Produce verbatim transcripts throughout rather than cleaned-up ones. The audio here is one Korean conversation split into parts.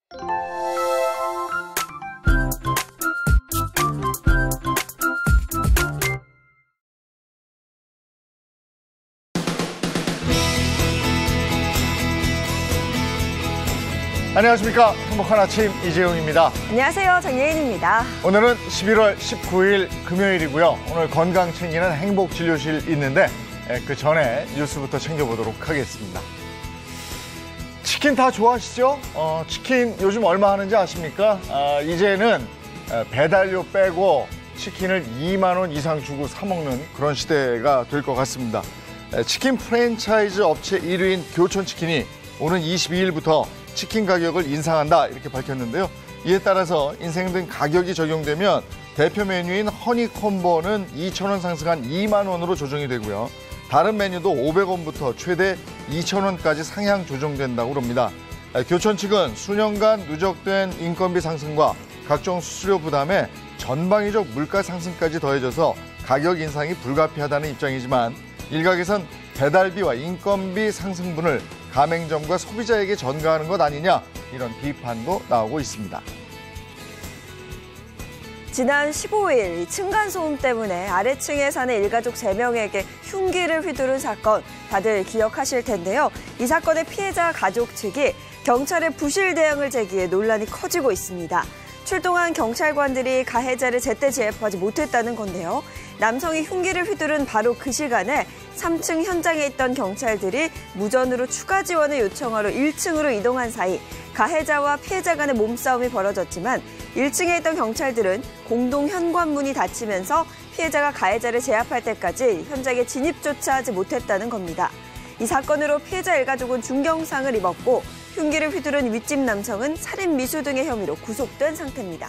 안녕하십니까. 행복한 아침 이재용입니다. 안녕하세요. 정예인입니다. 오늘은 십일월 십구일 금요일이고요. 오늘 건강 챙기는 행복진료실 있는데 그 전에 뉴스부터 챙겨보도록 하겠습니다. 치킨 다 좋아하시죠? 어, 치킨 요즘 얼마 하는지 아십니까? 아, 이제는 배달료 빼고 치킨을 이만 원 이상 주고 사 먹는 그런 시대가 될 것 같습니다. 치킨 프랜차이즈 업체 일 위인 교촌치킨이 오는 이십이일부터 치킨 가격을 인상한다 이렇게 밝혔는데요. 이에 따라서 인생 등 가격이 적용되면 대표 메뉴인 허니콤보는 이천 원 상승한 이만 원으로 조정이 되고요. 다른 메뉴도 오백 원부터 최대 이천 원까지 상향 조정된다고 합니다. 교촌 측은 수년간 누적된 인건비 상승과 각종 수수료 부담에 전방위적 물가 상승까지 더해져서 가격 인상이 불가피하다는 입장이지만 일각에선 배달비와 인건비 상승분을 가맹점과 소비자에게 전가하는 것 아니냐 이런 비판도 나오고 있습니다. 지난 십오일 층간소음 때문에 아래층에 사는 일가족 세 명에게 흉기를 휘두른 사건 다들 기억하실 텐데요. 이 사건의 피해자 가족 측이 경찰에 부실 대응을 제기해 논란이 커지고 있습니다. 출동한 경찰관들이 가해자를 제때 제압하지 못했다는 건데요. 남성이 흉기를 휘두른 바로 그 시간에 삼 층 현장에 있던 경찰들이 무전으로 추가 지원을 요청하러 일 층으로 이동한 사이 가해자와 피해자 간의 몸싸움이 벌어졌지만 일 층에 있던 경찰들은 공동 현관문이 닫히면서 피해자가 가해자를 제압할 때까지 현장에 진입조차 하지 못했다는 겁니다. 이 사건으로 피해자 일가족은 중경상을 입었고 흉기를 휘두른 윗집 남성은 살인 미수 등의 혐의로 구속된 상태입니다.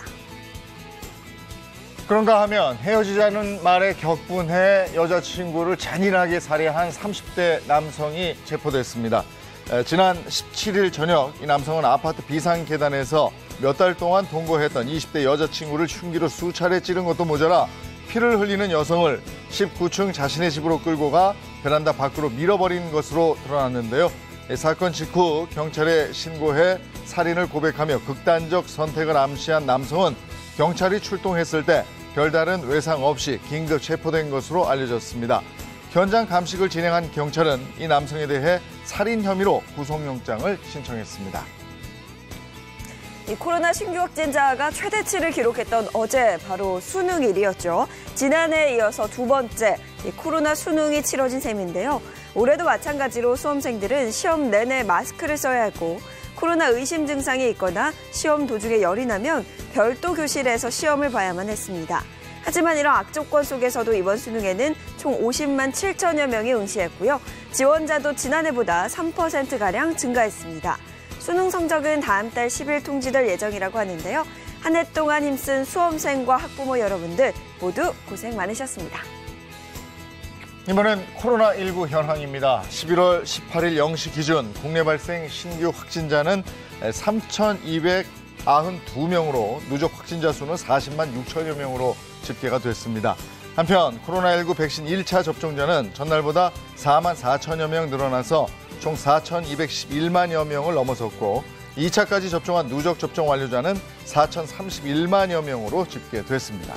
그런가 하면 헤어지자는 말에 격분해 여자친구를 잔인하게 살해한 삼십 대 남성이 체포됐습니다. 지난 십칠일 저녁 이 남성은 아파트 비상계단에서 몇 달 동안 동거했던 이십 대 여자친구를 흉기로 수차례 찌른 것도 모자라 피를 흘리는 여성을 십구 층 자신의 집으로 끌고 가 베란다 밖으로 밀어버린 것으로 드러났는데요. 사건 직후 경찰에 신고해 살인을 고백하며 극단적 선택을 암시한 남성은 경찰이 출동했을 때 별다른 외상 없이 긴급 체포된 것으로 알려졌습니다. 현장 감식을 진행한 경찰은 이 남성에 대해 살인 혐의로 구속영장을 신청했습니다. 이 코로나 신규 확진자가 최대치를 기록했던 어제 바로 수능일이었죠. 지난해에 이어서 두 번째 이 코로나 수능이 치러진 셈인데요. 올해도 마찬가지로 수험생들은 시험 내내 마스크를 써야 했고 코로나 의심 증상이 있거나 시험 도중에 열이 나면 별도 교실에서 시험을 봐야만 했습니다. 하지만 이런 악조건 속에서도 이번 수능에는 총 오십만 칠천여 명이 응시했고요. 지원자도 지난해보다 삼 퍼센트가량 증가했습니다. 수능 성적은 다음 달 십일 통지될 예정이라고 하는데요. 한 해 동안 힘쓴 수험생과 학부모 여러분들 모두 고생 많으셨습니다. 이번엔 코로나십구 현황입니다. 십일월 십팔일 영 시 기준 국내 발생 신규 확진자는 삼천이백구십이 명으로 누적 확진자 수는 사십만 육천여 명으로 집계가 됐습니다. 한편 코로나십구 백신 일 차 접종자는 전날보다 사만 사천여 명 늘어나서 총 사천이백십일만여 명을 넘어섰고 이 차까지 접종한 누적 접종 완료자는 사천삼십일만여 명으로 집계됐습니다.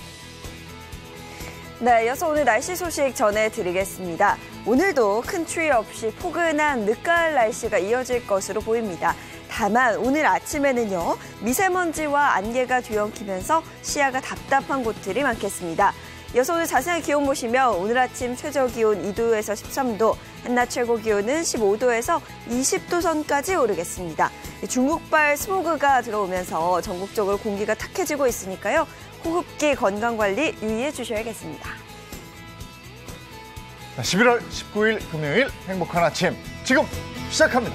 네, 이어서 오늘 날씨 소식 전해드리겠습니다. 오늘도 큰 추위 없이 포근한 늦가을 날씨가 이어질 것으로 보입니다. 다만 오늘 아침에는요, 미세먼지와 안개가 뒤엉키면서 시야가 답답한 곳들이 많겠습니다. 이어서 오늘 자세한 기온 보시면 오늘 아침 최저기온 이 도에서 십삼 도, 한낮 최고기온은 십오 도에서 이십 도 선까지 오르겠습니다. 중국발 스모그가 들어오면서 전국적으로 공기가 탁해지고 있으니까요. 호흡기 건강관리 유의해 주셔야겠습니다. 십일월 십구일 금요일 행복한 아침 지금 시작합니다.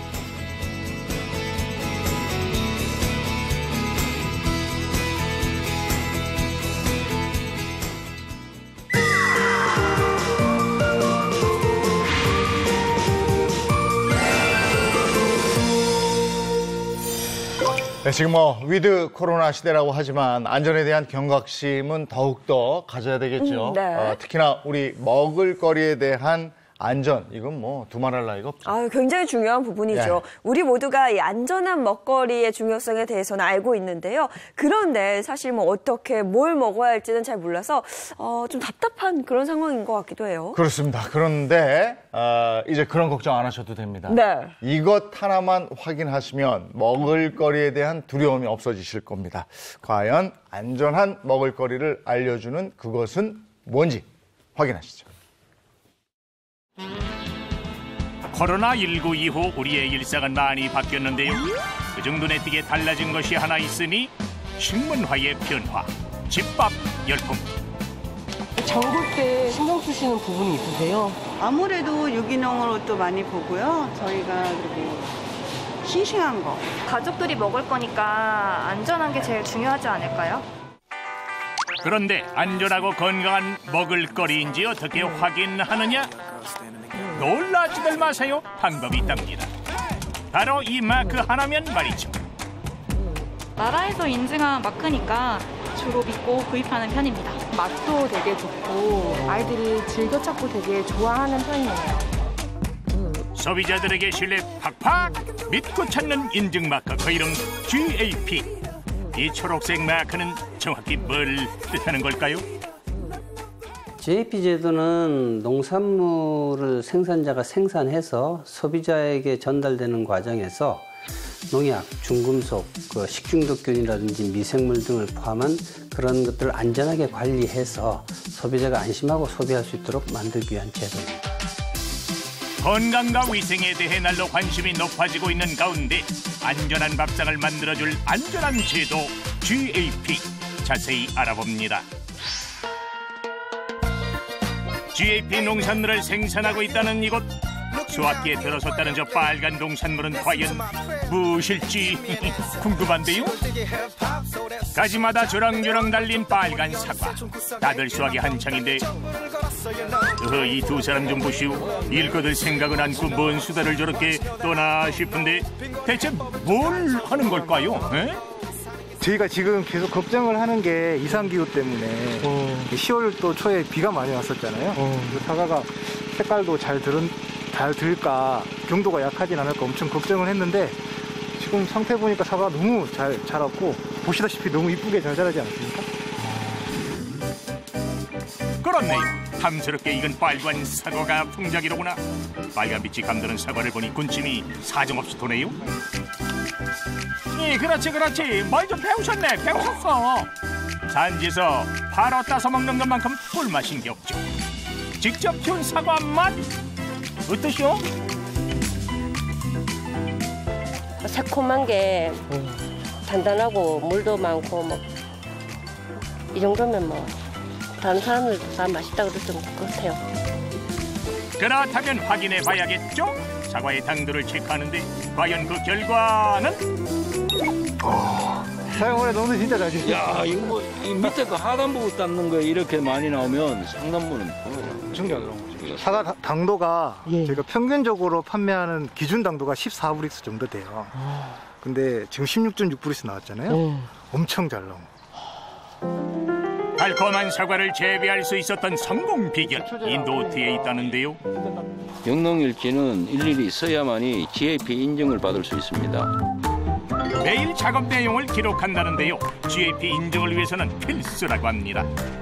네, 지금 뭐 위드 코로나 시대라고 하지만 안전에 대한 경각심은 더욱더 가져야 되겠죠. 음, 네. 어, 특히나 우리 먹을거리에 대한 안전, 이건 뭐 두말할 나위가 없죠. 아, 굉장히 중요한 부분이죠. 예. 우리 모두가 이 안전한 먹거리의 중요성에 대해서는 알고 있는데요. 그런데 사실 뭐 어떻게 뭘 먹어야 할지는 잘 몰라서 어, 좀 답답한 그런 상황인 것 같기도 해요. 그렇습니다. 그런데 어, 이제 그런 걱정 안 하셔도 됩니다. 네. 이것 하나만 확인하시면 먹을거리에 대한 두려움이 없어지실 겁니다. 과연 안전한 먹을거리를 알려주는 그것은 뭔지 확인하시죠. 코로나십구 이후 우리의 일상은 많이 바뀌었는데요. 그 정도 내뛰게 달라진 것이 하나 있으니 식문화의 변화, 집밥 열풍. 장볼 때 신경 쓰시는 부분이 있으세요? 아무래도 유기농으로 또 많이 보고요. 저희가 그리고 싱싱한 거. 가족들이 먹을 거니까 안전한 게 제일 중요하지 않을까요? 그런데 안전하고 건강한 먹을거리인지 어떻게 확인하느냐? 놀라지들 마세요. 방법이 있답니다. 바로 이 마크 하나면 말이죠. 나라에서 인증한 마크니까 주로 믿고 구입하는 편입니다. 맛도 되게 좋고 아이들이 즐겨 찾고 되게 좋아하는 편이에요. 소비자들에게 신뢰 팍팍 믿고 찾는 인증 마크, 그 이름 지에이피. 이 초록색 마크는 정확히 뭘 뜻하는 걸까요? 지에이피 제도는 농산물을 생산자가 생산해서 소비자에게 전달되는 과정에서 농약, 중금속, 그 식중독균이라든지 미생물 등을 포함한 그런 것들을 안전하게 관리해서 소비자가 안심하고 소비할 수 있도록 만들기 위한 제도입니다. 건강과 위생에 대해 날로 관심이 높아지고 있는 가운데 안전한 밥상을 만들어줄 안전한 제도 지에이피 자세히 알아봅니다. 지에이피 농산물을 생산하고 있다는 이곳. 수확기에 들어섰다는 저 빨간 농산물은 과연 무엇일지 궁금한데요. 가지마다 주렁주렁 달린 빨간 사과. 다들 수확이 한창인데 이 두 사람 좀 보시오. 일거들 생각은 않고 뭔 수다를 저렇게 떠나 싶은데 대체 뭘 하는 걸까요? 에? 저희가 지금 계속 걱정을 하는 게 이상기후 때문에 어. 시월도 초에 비가 많이 왔었잖아요. 어. 사과가 색깔도 잘 들은, 잘 들까, 경도가 약하진 않을까 엄청 걱정을 했는데 지금 상태 보니까 사과가 너무 잘 자랐고 보시다시피 너무 이쁘게 잘 자라지 않습니까? 그렇네요. 탐스럽게 익은 빨간 사과가 풍작이로구나. 빨간빛이 감도는 사과를 보니 군침이 사정없이 도네요. 예, 그렇지 그렇지. 뭘 좀 배우셨네. 배우셨어. 산지에서 바로 따서 먹는 것만큼 꿀맛인 게 없죠. 직접 키운 사과 맛 어떠시오? 새콤한 게 단단하고 물도 많고 뭐 이 정도면 뭐 다른 사람들도 다 맛있다 그럴 것 같아요. 그렇다면 확인해 봐야겠죠? 사과의 당도를 체크하는데 과연 그 결과는? 사용을 너무 진짜 잘 지냈어요. 야, 이거 뭐 이 밑에 그 하단부 닦는 거에 이렇게 많이 나오면 상단부는 엄청 잘 나온 거죠. 사과 다- 당도가 예. 저희가 평균적으로 판매하는 기준 당도가 십사 브릭스 정도 돼요. 근데 지금 십육 점 육 브릭스 나왔잖아요. 음. 엄청 잘 나온 거예요. 달콤한 사과를 재배할 수 있었던 성공 비결 이 노트에 있다는데요. 영농일지는 일일이 써야만이 지에이피 인증을 받을 수 있습니다. 매일 작업 내용을 기록한다는데요. 지에이피 인증을 위해서는 필수라고 합니다.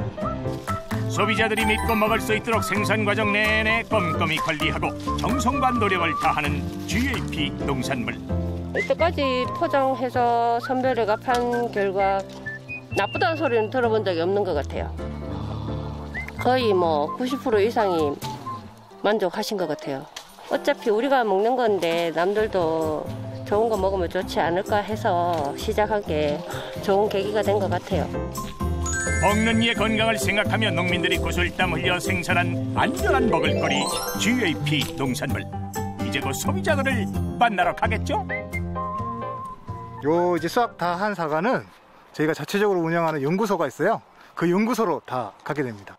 소비자들이 믿고 먹을 수 있도록 생산 과정 내내 꼼꼼히 관리하고 정성과 노력을 다하는 지에이피 농산물. 이때까지 포장해서 선별회가 판 결과 나쁘다는 소리는 들어본 적이 없는 것 같아요. 거의 뭐 구십 퍼센트 이상이 만족하신 것 같아요. 어차피 우리가 먹는 건데 남들도 좋은 거 먹으면 좋지 않을까 해서 시작한 게 좋은 계기가 된 것 같아요. 먹는 이의 건강을 생각하며 농민들이 구슬땀 흘려 생산한 안전한 먹을거리 지에이피 농산물. 이제 곧 소비자들을 만나러 가겠죠? 요 이제 수확 다 한 사과는 저희가 자체적으로 운영하는 연구소가 있어요. 그 연구소로 다 가게 됩니다.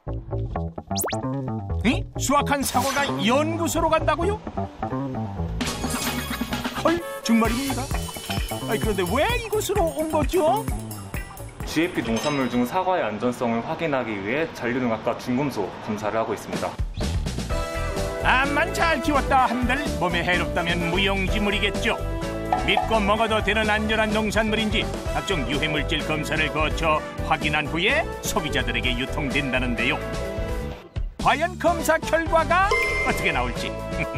이? 수확한 사과가 연구소로 간다고요? 헐, 정말입니다. 아니, 그런데 왜 이곳으로 온 거죠? 지에이피 농산물 중 사과의 안전성을 확인하기 위해 잔류능학과 중금속 검사를 하고 있습니다. 암만 잘 키웠다 한들 몸에 해롭다면 무용지물이겠죠. 믿고 먹어도 되는 안전한 농산물인지 각종 유해물질 검사를 거쳐 확인한 후에 소비자들에게 유통된다는데요. 과연 검사 결과가 어떻게 나올지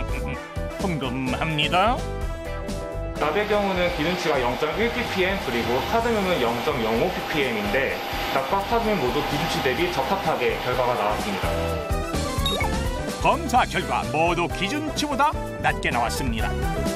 궁금합니다. 납의 경우는 기준치가 영 점 일 ppm 그리고 카드뮴은 영 점 영오 ppm인데 납과 카드뮴 모두 기준치 대비 적합하게 결과가 나왔습니다. 검사 결과 모두 기준치보다 낮게 나왔습니다.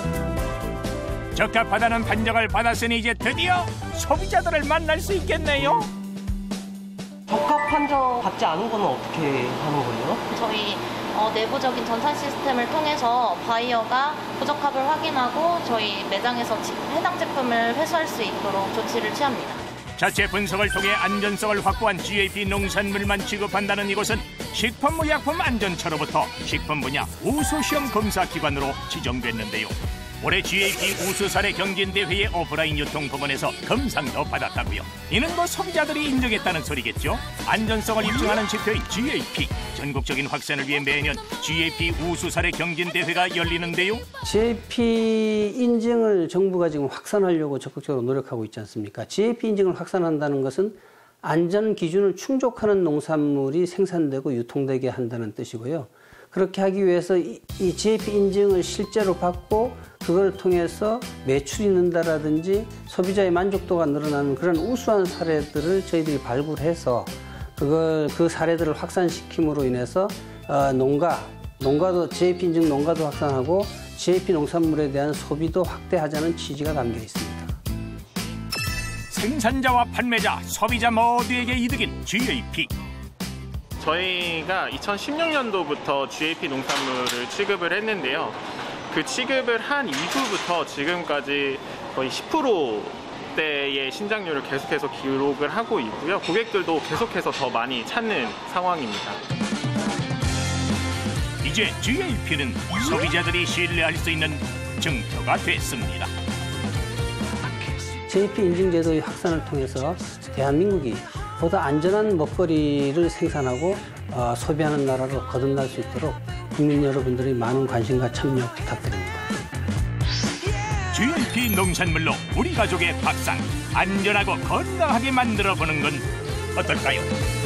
적합하다는 판정을 받았으니 이제 드디어 소비자들을 만날 수 있겠네요. 적합 판정 받지 않은 거는 어떻게 하는 거예요? 저희 어, 내부적인 전산 시스템을 통해서 바이어가 부적합을 확인하고 저희 매장에서 지, 해당 제품을 회수할 수 있도록 조치를 취합니다. 자체 분석을 통해 안전성을 확보한 지에이피 농산물만 취급한다는 이곳은 식품의약품안전처로부터 식품 분야 우수시험 검사 기관으로 지정됐는데요. 올해 지에이피 우수 사례 경진대회의 오프라인 유통부문에서 검상도 받았다고요. 이는 뭐 소비자들이 인정했다는 소리겠죠. 안전성을 입증하는 지표인 지에이피. 전국적인 확산을 위해 매년 지에이피 우수 사례 경진대회가 열리는데요. 지에이피 인증을 정부가 지금 확산하려고 적극적으로 노력하고 있지 않습니까? 지에이피 인증을 확산한다는 것은 안전 기준을 충족하는 농산물이 생산되고 유통되게 한다는 뜻이고요. 그렇게 하기 위해서 이, 이 지에이피 인증을 실제로 받고 그걸 통해서 매출이 는다라든지 소비자의 만족도가 늘어나는 그런 우수한 사례들을 저희들이 발굴해서 그걸 그 사례들을 확산시킴으로 인해서 어, 농가, 농가도 지에이피 인증 농가도 확산하고 지에이피 농산물에 대한 소비도 확대하자는 취지가 담겨 있습니다. 생산자와 판매자, 소비자 모두에게 이득인 지에이피. 저희가 이천십육 년도부터 지에이피 농산물을 취급을 했는데요. 그 취급을 한 이후부터 지금까지 거의 십 퍼센트대의 신장률을 계속해서 기록을 하고 있고요. 고객들도 계속해서 더 많이 찾는 상황입니다. 이제 지에이피는 소비자들이 신뢰할 수 있는 증표가 됐습니다. 지에이피 인증 제도의 확산을 통해서 대한민국이 보다 안전한 먹거리를 생산하고 어, 소비하는 나라로 거듭날 수 있도록 국민 여러분들의 많은 관심과 참여 부탁드립니다. 지에이피 농산물로 우리 가족의 밥상 안전하고 건강하게 만들어보는 건 어떨까요?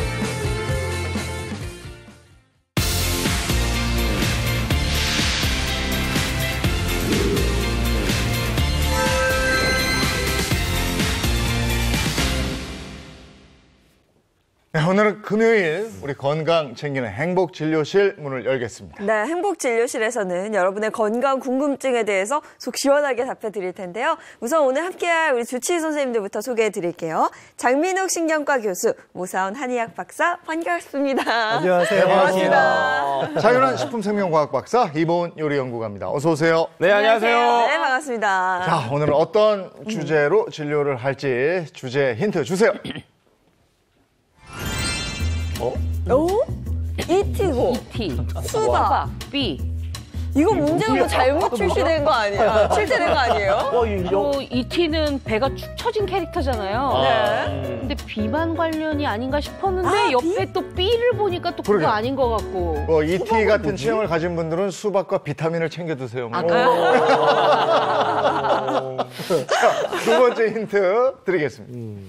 네, 오늘은 금요일 우리 건강 챙기는 행복진료실 문을 열겠습니다. 네, 행복진료실에서는 여러분의 건강 궁금증에 대해서 속 시원하게 답해 드릴 텐데요. 우선 오늘 함께할 우리 주치의 선생님들부터 소개해 드릴게요. 장민욱 신경과 교수, 모사원 한의학 박사, 반갑습니다. 안녕하세요. 네, 반갑습니다. 자윤환 식품생명과학 박사, 이보은 요리연구가입니다. 어서 오세요. 네, 안녕하세요. 네, 반갑습니다. 자, 오늘은 어떤 주제로 진료를 할지 주제 힌트 주세요. 어? 오? 이티고. 이티. 수박. B. 이거 문제가 뭐 잘못 출시된 거 아니야? 출제된 거 아니에요? 어, 이티는 배가 축 처진 캐릭터잖아요. 네. 근데 비만 관련이 아닌가 싶었는데 아, 옆에 비? 또 B를 보니까 또 그거 그러게. 아닌 것 같고. 뭐 이티 같은 뭐지? 체형을 가진 분들은 수박과 비타민을 챙겨 드세요. 아, 자, 두 번째 힌트 드리겠습니다. 음.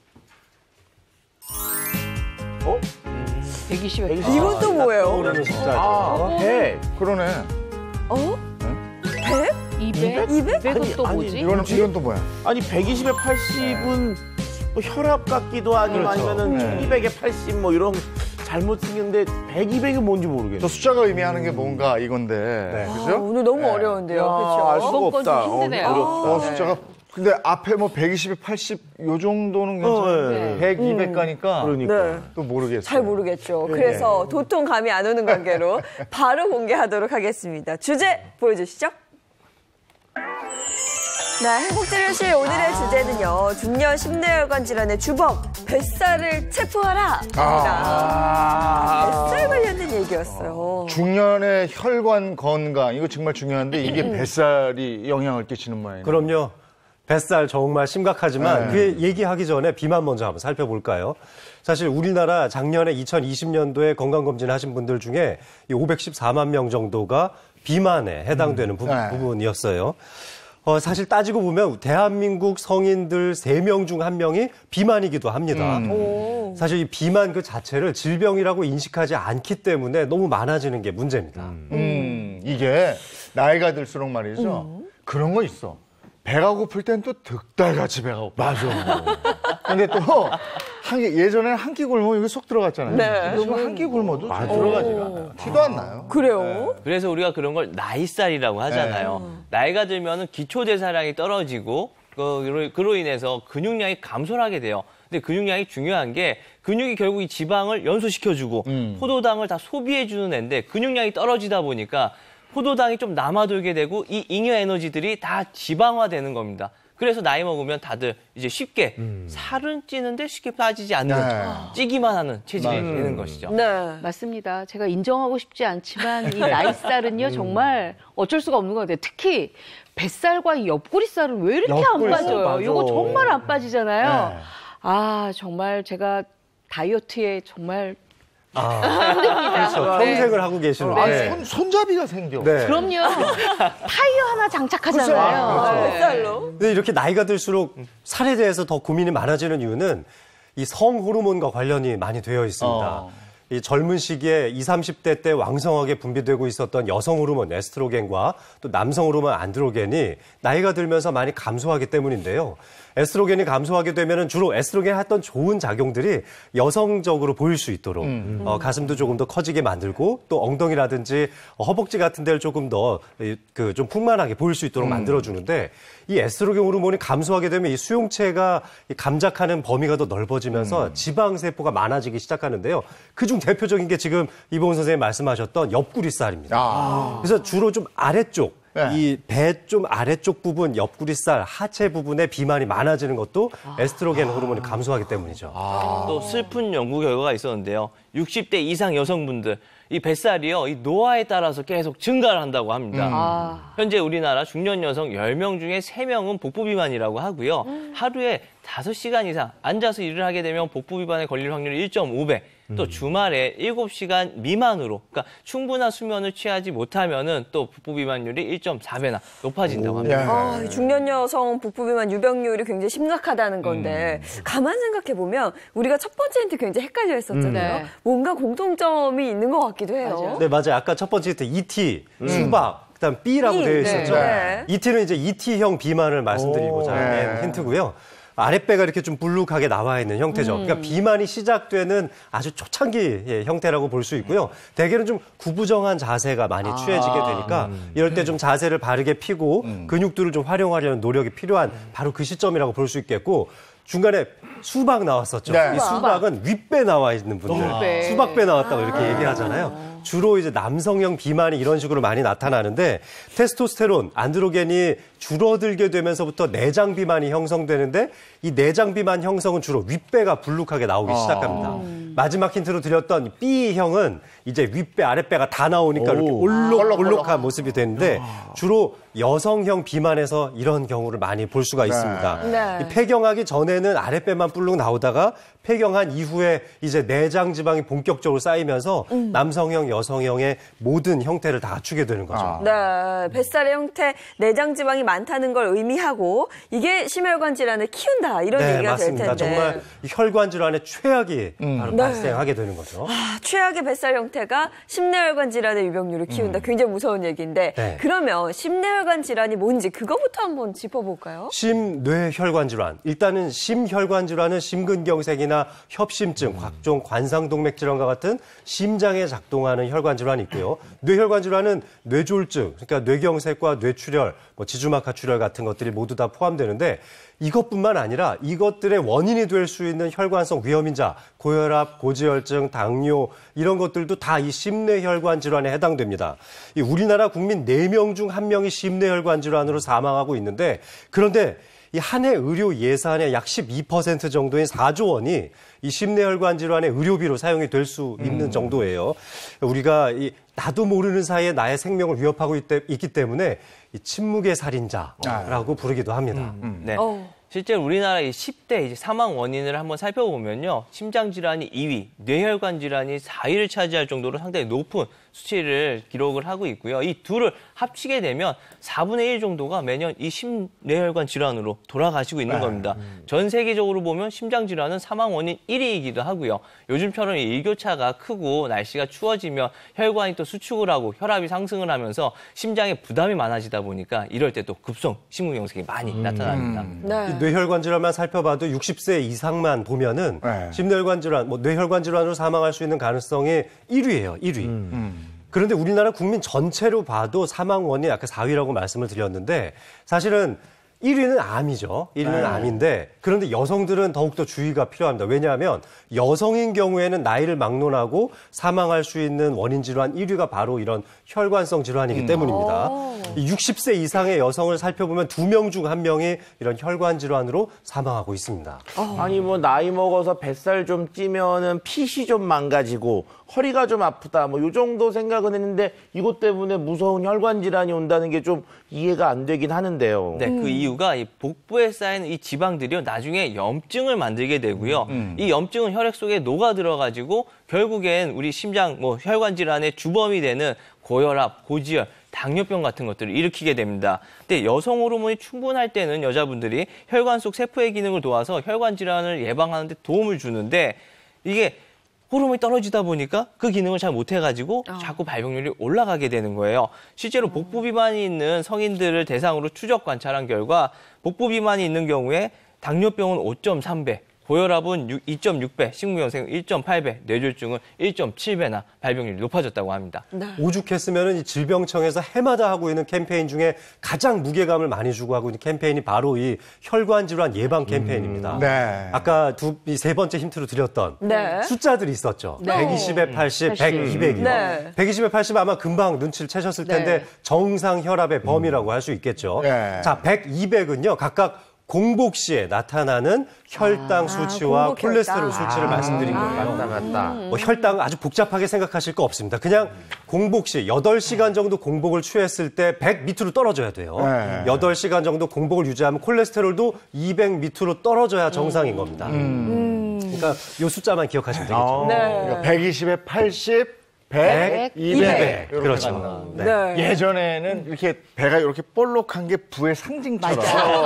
어? 백이십. 이건 또 뭐예요? 그러네, 진짜. 아, 배. 그러네. 어? 백? 이백? 이백? 백은 또 뭐지? 이거는, 이건 또 뭐야? 아니, 백이십에 팔십은 뭐 혈압 같기도 아니면 그렇죠. 아니면은 네. 천이백에 팔십 뭐 이런 잘못 생겼는데 백, 이백이 뭔지 모르겠네. 저 숫자가 의미하는 게 뭔가 이건데. 네. 그죠? 아, 오늘 너무 네. 어려운데요. 야, 그렇죠? 알 수가 없다. 좀 힘드네요. 어, 어렵다. 어, 숫자가. 근데 앞에 뭐 백이십에 팔십 요 정도는 괜찮은데 네. 백, 이백 가니까 그러니까. 네. 또 모르겠어요. 잘 모르겠죠. 네. 그래서 도통 감이 안 오는 관계로 바로 공개하도록 하겠습니다. 주제 보여주시죠. 네, 행복진료실 오늘의 주제는요. 중년 심뇌혈관 질환의 주범, 뱃살을 체포하라! 아~ 뱃살 관련된 얘기였어요. 중년의 혈관 건강, 이거 정말 중요한데 이게 뱃살이 영향을 끼치는 모양이에요. 그럼요. 뱃살 정말 심각하지만 네. 그 얘기하기 전에 비만 먼저 한번 살펴볼까요? 사실 우리나라 작년에 이천이십 년도에 건강검진 하신 분들 중에 오백십사만 명 정도가 비만에 해당되는 음. 부, 네. 부분이었어요. 어, 사실 따지고 보면 대한민국 성인들 세 명 중 한 명이 비만이기도 합니다. 음. 사실 이 비만 그 자체를 질병이라고 인식하지 않기 때문에 너무 많아지는 게 문제입니다. 음, 이게 나이가 들수록 말이죠. 그런 거 있어. 배가 고플 땐 또 득달같이 배가 고파. 맞아. 근데 또 한 끼, 예전에는 한 끼 굶으면 이게 쏙 들어갔잖아요. 네. 지금 한 끼 굶어도 잘 들어가지가 않아요. 티도 안 나요. 그래요? 그래서 우리가 그런 걸 나이살이라고 하잖아요. 네. 나이가 들면은 기초대사량이 떨어지고 그, 그로 인해서 근육량이 감소를 하게 돼요. 근데 근육량이 중요한 게 근육이 결국 이 지방을 연소시켜주고 음. 포도당을 다 소비해주는 애인데 근육량이 떨어지다 보니까 포도당이 좀 남아돌게 되고 이 잉여 에너지들이 다 지방화되는 겁니다. 그래서 나이 먹으면 다들 이제 쉽게 음. 살은 찌는데 쉽게 빠지지 않는 네. 찌기만 하는 체질이 음. 되는 것이죠. 네. 맞습니다. 제가 인정하고 싶지 않지만 이 나이살은요 정말 어쩔 수가 없는 것 같아요. 특히 뱃살과 이 옆구리살은 왜 이렇게 옆구리살, 안 빠져요? 맞아. 이거 정말 안 빠지잖아요. 네. 아 정말 제가 다이어트에 정말 아, 그렇죠. 네. 평생을 하고 계시는데. 아, 손, 손잡이가 생겨. 네. 그럼요. 타이어 하나 장착하잖아요. 그렇죠. 뱃살로. 근데 이렇게 나이가 들수록 살에 대해서 더 고민이 많아지는 이유는 이 성호르몬과 관련이 많이 되어 있습니다. 어. 이 젊은 시기에 이십, 삼십 대 때 왕성하게 분비되고 있었던 여성 호르몬 에스트로겐과 또 남성 호르몬 안드로겐이 나이가 들면서 많이 감소하기 때문인데요. 에스트로겐이 감소하게 되면 주로 에스트로겐이 했던 좋은 작용들이 여성적으로 보일 수 있도록 음. 어, 가슴도 조금 더 커지게 만들고 또 엉덩이라든지 허벅지 같은 데를 조금 더 그 좀 풍만하게 보일 수 있도록 음. 만들어주는데 이 에스트로겐 호르몬이 감소하게 되면 이 수용체가 감작하는 범위가 더 넓어지면서 음. 지방세포가 많아지기 시작하는데요. 그중 대표적인 게 지금 이봉훈 선생님 말씀하셨던 옆구리살입니다. 아. 그래서 주로 좀 아래쪽 네. 이 배 좀 아래쪽 부분, 옆구리살, 하체 부분에 비만이 많아지는 것도 에스트로겐 호르몬이 감소하기 때문이죠. 또 슬픈 연구 결과가 있었는데요. 육십 대 이상 여성분들 이 뱃살이요, 이 노화에 따라서 계속 증가를 한다고 합니다. 음. 아. 현재 우리나라 중년 여성 열 명 중에 세 명은 복부 비만이라고 하고요. 음. 하루에 다섯 시간 이상 앉아서 일을 하게 되면 복부 비만에 걸릴 확률이 일 점 오 배. 또 주말에 일곱 시간 미만으로, 그러니까 충분한 수면을 취하지 못하면은 또 복부 비만율이 일 점 사 배나 높아진다고 합니다. 아, 이 중년 여성 복부 비만 유병률이 굉장히 심각하다는 건데 음. 가만 생각해 보면 우리가 첫 번째 힌트 굉장히 헷갈려 했었잖아요. 음. 네. 뭔가 공통점이 있는 것 같기도 해요. 맞아요. 네, 맞아요. 아까 첫 번째 힌트 이티, 수박, 그다음 B라고 B, 되어 네. 있었죠. 네. 이티는 이제 이티형 비만을 말씀드리고자 오, 하는 네. 힌트고요. 아랫배가 이렇게 좀 불룩하게 나와 있는 형태죠. 음. 그러니까 비만이 시작되는 아주 초창기 형태라고 볼 수 있고요. 대개는 좀 구부정한 자세가 많이 아. 취해지게 되니까 이럴 때 좀 자세를 바르게 펴고 음. 근육들을 좀 활용하려는 노력이 필요한 바로 그 시점이라고 볼 수 있겠고 중간에 수박 나왔었죠. 네. 이 수박은 윗배 나와 있는 분들, 윗배. 수박배 나왔다고 이렇게 얘기하잖아요. 주로 이제 남성형 비만이 이런 식으로 많이 나타나는데 테스토스테론, 안드로겐이 줄어들게 되면서부터 내장 비만이 형성되는데 이 내장 비만 형성은 주로 윗배가 불룩하게 나오기 아. 시작합니다. 마지막 힌트로 드렸던 B형은 이제 윗배, 아랫배가 다 나오니까 오. 이렇게 아. 올록올록한 모습이 되는데 주로 여성형 비만에서 이런 경우를 많이 볼 수가 있습니다. 네. 이 폐경하기 전에는 아랫배만 불룩 나오다가 폐경한 이후에 이제 내장 지방이 본격적으로 쌓이면서 음. 남성형, 여성형의 모든 형태를 다 갖추게 되는 거죠. 아. 네, 뱃살의 형태, 내장 지방이 많다는 걸 의미하고 이게 심혈관 질환을 키운다 이런 네, 얘기가 맞습니다. 될 텐데. 정말 이 혈관 질환의 최악이 바로 네. 발생하게 되는 거죠. 아, 최악의 뱃살 형태가 심내혈관 질환의 유병률을 키운다. 굉장히 무서운 얘기인데 네. 그러면 심내혈관 질환이 뭔지 그거부터 한번 짚어볼까요? 심뇌혈관 질환. 일단은 심혈관 질환은 심근경색이나 협심증, 각종 관상동맥 질환과 같은 심장에 작동하는 혈관 질환이 있고요. 뇌혈관 질환은 뇌졸중, 그러니까 뇌경색과 뇌출혈, 뭐 지주막하 출혈 같은 것들이 모두 다 포함되는데 이것뿐만 아니라 이것들의 원인이 될 수 있는 혈관성 위험인자, 고혈압, 고지혈증, 당뇨 이런 것들도 다 이 심뇌혈관 질환에 해당됩니다. 이 우리나라 국민 네 명 중 한 명이 심뇌혈관 질환으로 사망하고 있는데 그런데 이 한 해 의료 예산의 약 십이 퍼센트 정도인 사조 원이 이 심내혈관 질환의 의료비로 사용이 될 수 있는 음. 정도예요. 우리가 이 나도 모르는 사이에 나의 생명을 위협하고 있, 있기 때문에 이 침묵의 살인자라고 아. 부르기도 합니다. 음. 음. 네. 어. 실제 우리나라의 십 대 이제 사망 원인을 한번 살펴보면요. 심장 질환이 이 위, 뇌혈관 질환이 사 위를 차지할 정도로 상당히 높은 수치를 기록을 하고 있고요. 이 둘을 합치게 되면 사분의 일 정도가 매년 이 심뇌혈관 질환으로 돌아가시고 있는 네. 겁니다. 음. 전 세계적으로 보면 심장 질환은 사망 원인 일 위이기도 하고요. 요즘처럼 일교차가 크고 날씨가 추워지면 혈관이 또 수축을 하고 혈압이 상승을 하면서 심장에 부담이 많아지다 보니까 이럴 때 또 급성 심근경색이 많이 음. 나타납니다. 네. 뇌혈관 질환만 살펴봐도 육십 세 이상만 보면은 네. 심뇌혈관 질환, 뭐 뇌혈관 질환으로 사망할 수 있는 가능성이 일 위예요. 일 위. 음. 음. 그런데 우리나라 국민 전체로 봐도 사망 원인이 아까 사 위라고 말씀을 드렸는데 사실은 일 위는 암이죠. 일 위는 네. 암인데 그런데 여성들은 더욱더 주의가 필요합니다. 왜냐하면 여성인 경우에는 나이를 막론하고 사망할 수 있는 원인 질환 일 위가 바로 이런 혈관성 질환이기 음. 때문입니다. 육십 세 이상의 여성을 살펴보면 두 명 중 한 명이 이런 혈관 질환으로 사망하고 있습니다. 어. 아니 뭐 나이 먹어서 뱃살 좀 찌면은 핏이 좀 망가지고 허리가 좀 아프다 뭐 이 정도 생각은 했는데 이것 때문에 무서운 혈관 질환이 온다는 게 좀 이해가 안 되긴 하는데요. 네, 그 이유가 이 복부에 쌓이는 이 지방들이요 나중에 염증을 만들게 되고요. 음. 이 염증은 혈액 속에 녹아 들어가지고 결국엔 우리 심장 뭐 혈관 질환의 주범이 되는 고혈압, 고지혈, 당뇨병 같은 것들을 일으키게 됩니다. 근데 여성 호르몬이 충분할 때는 여자분들이 혈관 속 세포의 기능을 도와서 혈관 질환을 예방하는 데 도움을 주는데 이게 호르몬이 떨어지다 보니까 그 기능을 잘 못해가지고 어. 자꾸 발병률이 올라가게 되는 거예요. 실제로 복부 비만이 있는 성인들을 대상으로 추적 관찰한 결과 복부 비만이 있는 경우에 당뇨병은 오 점 삼 배, 고혈압은 이 점 육 배, 심근경색은 일 점 팔 배, 뇌졸중은 일 점 칠 배나 발병률이 높아졌다고 합니다. 네. 오죽했으면 이 질병청에서 해마다 하고 있는 캠페인 중에 가장 무게감을 많이 주고 하고 있는 캠페인이 바로 이 혈관 질환 예방 캠페인입니다. 음, 네. 아까 두, 이 세 번째 힌트로 드렸던 네. 숫자들이 있었죠. 네. 백이십에 팔십, 팔십. 백, 이백이요. 네. 백이십에 팔십 아마 금방 눈치를 채셨을 텐데 네. 정상 혈압의 범위라고 할 수 있겠죠. 네. 자, 백, 이백은요 각각 공복 시에 나타나는 혈당 아, 수치와 콜레스테롤 혈당. 수치를 아, 말씀드린 거예요. 맞다, 맞다. 뭐 혈당 아주 복잡하게 생각하실 거 없습니다. 그냥 공복 시 여덟 시간 정도 공복을 취했을 때 백 밑으로 떨어져야 돼요. 네. 여덟 시간 정도 공복을 유지하면 콜레스테롤도 이백 밑으로 떨어져야 정상인 겁니다. 음. 그러니까 이 숫자만 기억하시면 되겠죠. 네. 백이십에 팔십, 백, 이백. 그렇죠. 네. 네. 예전에는 이렇게 배가 이렇게 볼록한 게 부의 상징처럼.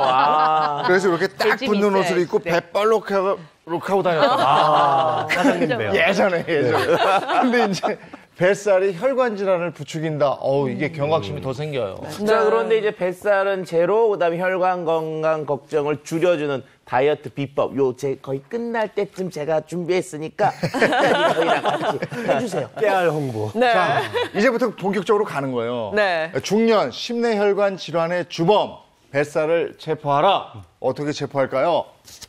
아. 그래서 이렇게 딱 붙는 옷을 입고 네. 배 볼록하고 하고 다녔다. 아, 사장님 배요. 예전에, 예전에. 근데 이제 뱃살이 혈관 질환을 부추긴다. 어우, 이게 경각심이 음. 더 생겨요. 네. 자, 그런데 이제 뱃살은 제로, 그다음에 혈관 건강 걱정을 줄여주는 다이어트 비법. 요, 제 거의 끝날 때쯤 제가 준비했으니까 저희랑 같이 해주세요. 깨알 홍보. 네. 자, 이제부터 본격적으로 가는 거예요. 네. 중년 심내혈관 질환의 주범, 뱃살을 체포하라. 어떻게 체포할까요?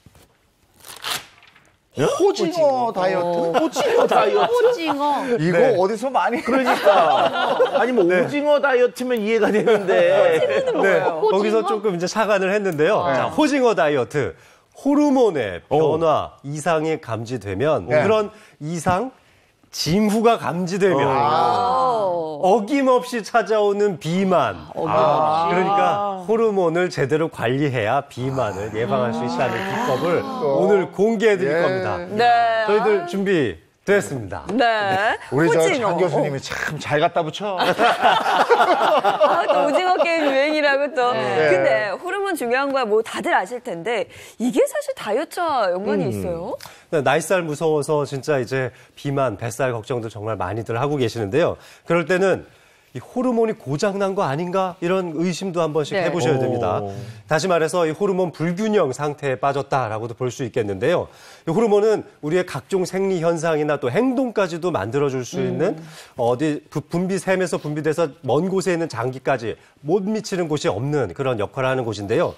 호징어, 호징어 다이어트. 호징어 다이어트. 호징어. 이거 네. 어디서 많이 그러니까. 아니 뭐 네. 오징어 다이어트면 이해가 되는데. 네. 거기서 조금 이제 착안을 했는데요. 아. 자, 호징어 다이어트. 호르몬의 변화 오. 이상이 감지되면 네. 그런 이상 징후가 감지되면 아. 어김없이 찾아오는 비만. 아. 그러니까 호르몬을 제대로 관리해야 비만을 예방할 수 있다는 비법을 아. 오늘 공개해드릴 예. 겁니다. 네. 저희들 준비 됐습니다. 네. 우리 저 장 교수님이 참 잘 갖다 붙여. 아, 또 오징어 게임 유행이라고 또. 네. 근데 호르몬 중요한 거야 뭐 다들 아실 텐데 이게 사실 다이어트와 연관이 음. 있어요? 네, 나이살 무서워서 진짜 이제 비만, 뱃살 걱정도 정말 많이들 하고 계시는데요. 그럴 때는 이 호르몬이 고장난 거 아닌가 이런 의심도 한 번씩 네. 해보셔야 됩니다. 오. 다시 말해서 이 호르몬 불균형 상태에 빠졌다라고도 볼 수 있겠는데요. 이 호르몬은 우리의 각종 생리 현상이나 또 행동까지도 만들어줄 수 있는 음. 어디 분비샘에서 분비돼서 먼 곳에 있는 장기까지 못 미치는 곳이 없는 그런 역할을 하는 곳인데요.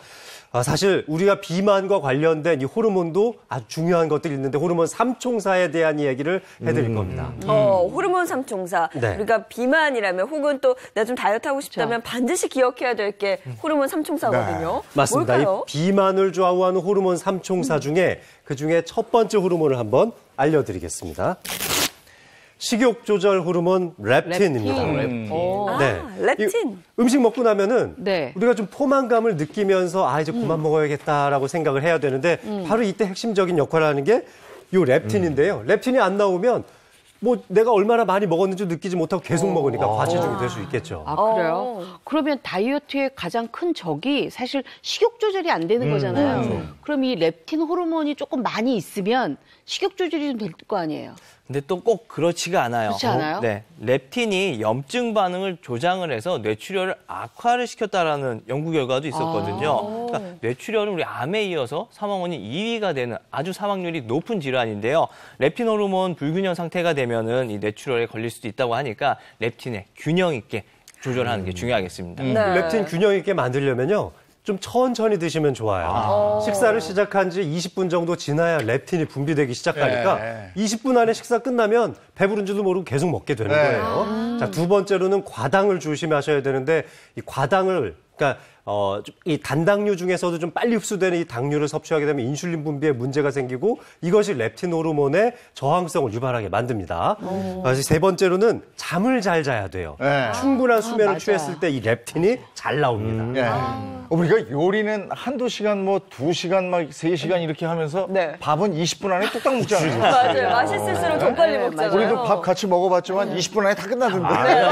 아, 사실 우리가 비만과 관련된 이 호르몬도 아주 중요한 것들이 있는데 호르몬 삼총사에 대한 이야기를 해드릴 겁니다. 어, 호르몬 삼총사. 네. 우리가 비만이라면 혹은 또 내가 좀 다이어트 하고 싶다면 반드시 기억해야 될 게 호르몬 삼총사거든요. 네. 맞습니다. 뭘까요? 이 비만을 좌우하는 호르몬 삼총사 중에 그중에 첫 번째 호르몬을 한번 알려드리겠습니다. 식욕 조절 호르몬 렙틴입니다. 렙틴. 오. 네. 아, 렙틴. 음식 먹고 나면은 네. 우리가 좀 포만감을 느끼면서 아 이제 그만 먹어야겠다라고 생각을 해야 되는데 음. 바로 이때 핵심적인 역할을 하는 게 이 렙틴인데요. 렙틴이 안 나오면 뭐 내가 얼마나 많이 먹었는지 느끼지 못하고 계속 먹으니까 과체중이 될 수 있겠죠. 아, 그래요? 그러면 다이어트의 가장 큰 적이 사실 식욕 조절이 안 되는 음, 거잖아요. 음. 그럼 이 렙틴 호르몬이 조금 많이 있으면 식욕 조절이 좀 될 거 아니에요? 근데 또 꼭 그렇지가 않아요. 그렇지 않아요? 네, 렙틴이 염증 반응을 조장을 해서 뇌출혈을 악화를 시켰다라는 연구 결과도 있었거든요. 아. 그러니까 뇌출혈은 우리 암에 이어서 사망 원인 이 위가 되는 아주 사망률이 높은 질환인데요. 렙틴 호르몬 불균형 상태가 되면은 이 뇌출혈에 걸릴 수도 있다고 하니까 렙틴의 균형 있게 조절하는 게 중요하겠습니다. 음. 네. 렙틴 균형 있게 만들려면요. 좀 천천히 드시면 좋아요. 아. 식사를 시작한 지 이십 분 정도 지나야 렙틴이 분비되기 시작하니까 네. 이십 분 안에 식사 끝나면 배부른 줄도 모르고 계속 먹게 되는 네. 거예요. 아. 자, 두 번째로는 과당을 조심하셔야 되는데 이 과당을 그러니까 어, 이 단당류 중에서도 좀 빨리 흡수되는 이 당류를 섭취하게 되면 인슐린 분비에 문제가 생기고 이것이 렙틴 호르몬의 저항성을 유발하게 만듭니다. 그래서 세 번째로는 잠을 잘 자야 돼요. 네. 충분한 수면을 맞아요. 취했을 때 이 렙틴이 잘 나옵니다. 네. 우리가 요리는 한두 시간, 뭐 두 시간, 막 세 시간 이렇게 하면서 밥은 이십 분 안에 뚝딱 먹잖아요. 맞아요. 맛있을수록 더 빨리 먹잖아요. 우리도 밥 같이 먹어봤지만 이십 분 안에 다 끝나던데.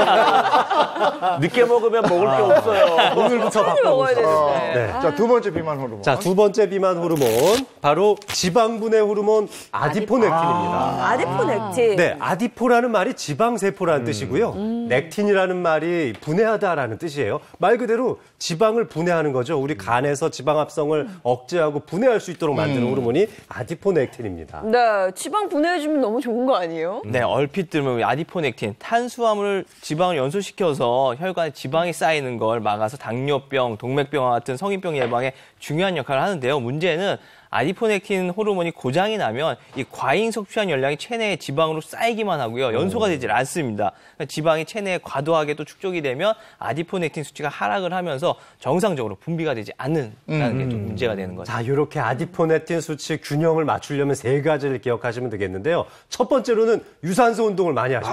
늦게 먹으면 먹을 게 없어요. 오늘부터 먹어야 바꿔보세요. 되는데. 네. 자, 두 번째 비만 호르몬. 자, 두 번째 비만 호르몬 바로 지방분해 호르몬 아디포넥틴입니다. 아디포넥틴. 네, 아디포라는 말이 지방세포라는 뜻이고요. 넥틴이라는 말이 분해하다라는 뜻이에요. 말 그대로 지방을 분해하는 거죠. 우리 간에서 지방 합성을 억제하고 분해할 수 있도록 만드는 음. 호르몬이 아디포넥틴입니다. 네, 지방 분해해주면 너무 좋은 거 아니에요? 네, 얼핏 들으면 아디포넥틴, 탄수화물 지방을 연소시켜서 혈관에 지방이 쌓이는 걸 막아서 당뇨병, 동맥병과 같은 성인병 예방에 중요한 역할을 하는데요. 문제는 아디포넥틴 호르몬이 고장이 나면 이 과잉 섭취한 열량이 체내에 지방으로 쌓이기만 하고요. 연소가 되질 않습니다. 그러니까 지방이 체내에 과도하게 또 축적이 되면 아디포넥틴 수치가 하락을 하면서 정상적으로 분비가 되지 않는다는 게 좀 문제가 되는 거죠. 자, 이렇게 아디포넥틴 수치 균형을 맞추려면 세 가지를 기억하시면 되겠는데요. 첫 번째로는 유산소 운동을 많이 하시고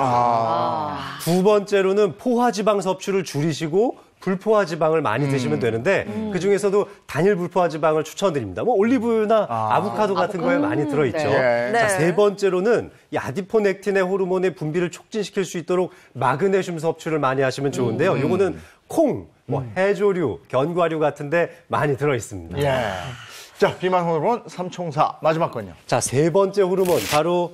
아. 두 번째로는 포화지방 섭취를 줄이시고 불포화 지방을 많이 드시면 되는데 음. 그중에서도 단일 불포화 지방을 추천드립니다. 뭐 올리브유나 아. 보카도 같은 거에 많이 들어있죠. 네. 자, 네. 세 번째로는 이 아디포넥틴의 호르몬의 분비를 촉진시킬 수 있도록 마그네슘 섭취를 많이 하시면 좋은데요. 음. 요거는 콩, 뭐 해조류, 견과류 같은데 많이 들어있습니다. 예. 자, 비만 호르몬 삼총사 마지막 건요. 자, 세 번째 호르몬 바로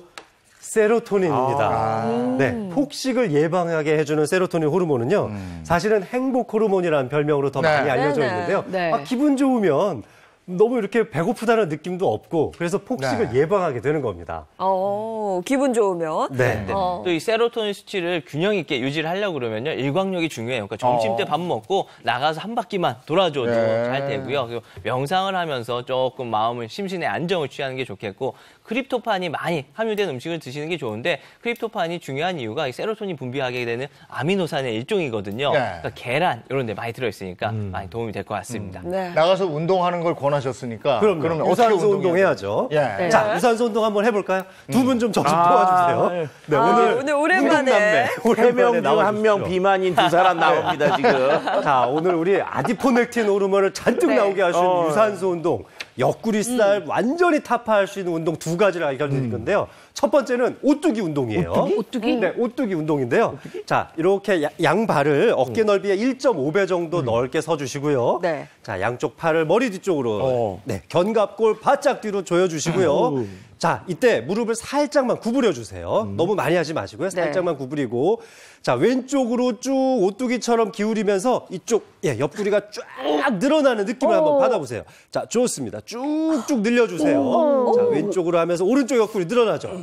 세로토닌입니다. 아. 네, 폭식을 예방하게 해주는 세로토닌 호르몬은요, 음. 사실은 행복 호르몬이라는 별명으로 더 네. 많이 알려져 네네. 있는데요. 네. 아, 기분 좋으면 너무 이렇게 배고프다는 느낌도 없고, 그래서 폭식을 네. 예방하게 되는 겁니다. 어, 기분 좋으면. 네. 어. 또 이 세로토닌 수치를 균형 있게 유지를 하려고 그러면요. 일광욕이 중요해요. 그러니까 점심 때 어. 밥 먹고 나가서 한 바퀴만 돌아줘도 네. 잘 되고요. 그리고 명상을 하면서 조금 마음을 심신의 안정을 취하는 게 좋겠고 크립토판이 많이 함유된 음식을 드시는 게 좋은데 크립토판이 중요한 이유가 이 세로토닌 분비하게 되는 아미노산의 일종이거든요. 네. 그러니까 계란 이런 데 많이 들어있으니까 많이 도움이 될 것 같습니다. 네. 나가서 운동하는 걸 권하셨으니까. 그럼요. 그러면 유산소 어떻게 운동해야죠. 예. 자, 유산소 운동 한번 해볼까요? 두 분 좀 저 좀 아, 도와주세요. 네, 아, 오늘 오늘 오랜만에. 세 명 중 한 명 비만인 두 사람 나옵니다, 지금. 자, 오늘 우리 아디포넥틴 호르몬을 잔뜩 네. 나오게 할 수 있는 어. 유산소 운동, 옆구리살 완전히 타파할 수 있는 운동 두 가지를 알려드릴 건데요. 첫 번째는 오뚜기 운동이에요. 오뚜기? 오뚜기? 네, 오뚜기 운동인데요. 자, 이렇게 야- 양발을 어깨 넓이의 일 점 오 배 정도 넓게 서주시고요. 네. 자, 양쪽 팔을 머리 뒤쪽으로 어. 네, 견갑골 바짝 뒤로 조여주시고요. 자, 이때 무릎을 살짝만 구부려 주세요. 너무 많이 하지 마시고요. 살짝만 구부리고 자, 왼쪽으로 쭉 오뚜기처럼 기울이면서 이쪽 예, 옆구리가 쫙 늘어나는 느낌을 한번 받아보세요. 자, 좋습니다. 쭉쭉 늘려주세요. 자, 왼쪽으로 하면서 오른쪽 옆구리 늘어나죠.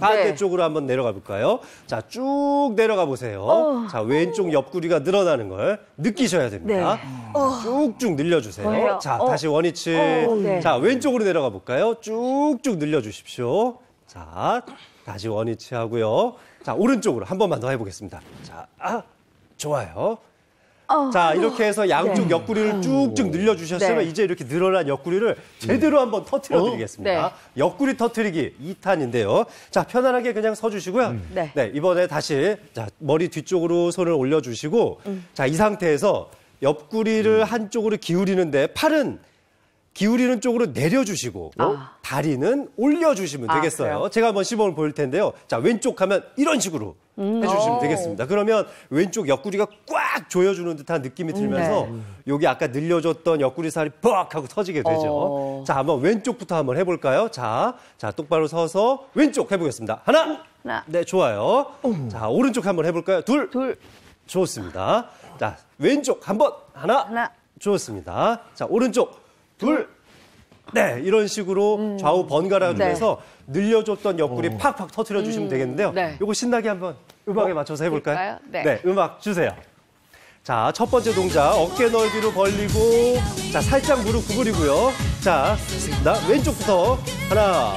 반대쪽으로 네. 한번 내려가 볼까요? 자, 쭉 내려가 보세요. 어. 자, 왼쪽 옆구리가 늘어나는 걸 느끼셔야 됩니다. 네. 자, 쭉쭉 늘려주세요. 어. 자, 어. 다시 원위치. 어. 네. 자, 왼쪽으로 내려가 볼까요? 쭉쭉 늘려주십시오. 자, 다시 원위치 하고요. 자, 오른쪽으로 한 번만 더 해보겠습니다. 자, 아, 좋아요. 어, 자, 이렇게 해서 양쪽 네. 옆구리를 쭉쭉 늘려주셨으면 네. 이제 이렇게 늘어난 옆구리를 제대로 한번 터트려 드리겠습니다. 어? 네. 옆구리 터트리기 이 탄인데요. 자, 편안하게 그냥 서주시고요. 음. 네. 네, 이번에 다시 자, 머리 뒤쪽으로 손을 올려주시고 음. 자, 이 상태에서 옆구리를 음. 한쪽으로 기울이는데 팔은 기울이는 쪽으로 내려주시고 아. 다리는 올려주시면 되겠어요. 아, 제가 한번 시범을 보일 텐데요. 자, 왼쪽 하면 이런 식으로 음. 해주시면 오. 되겠습니다. 그러면 왼쪽 옆구리가 꽉 조여주는 듯한 느낌이 들면서 네. 여기 아까 늘려줬던 옆구리 살이 뻑 하고 터지게 되죠. 오. 자, 한번 왼쪽부터 한번 해볼까요? 자, 자 똑바로 서서 왼쪽 해보겠습니다. 하나, 하나. 네, 좋아요. 오. 자, 오른쪽 한번 해볼까요? 둘, 둘. 좋습니다. 자, 왼쪽 한번 하나, 하나. 좋습니다. 자, 오른쪽 둘. 네, 이런 식으로 음. 좌우 번갈아 주면서 네. 늘려줬던 옆구리 오. 팍팍 터트려 주시면 음. 되겠는데요. 네. 요거 신나게 한번 음악에 어? 맞춰서 해볼까요? 네. 네, 음악 주세요. 자, 첫 번째 동작 어깨 넓이로 벌리고 자, 살짝 무릎 구부리고요. 자, 좋습니다. 왼쪽부터 하나,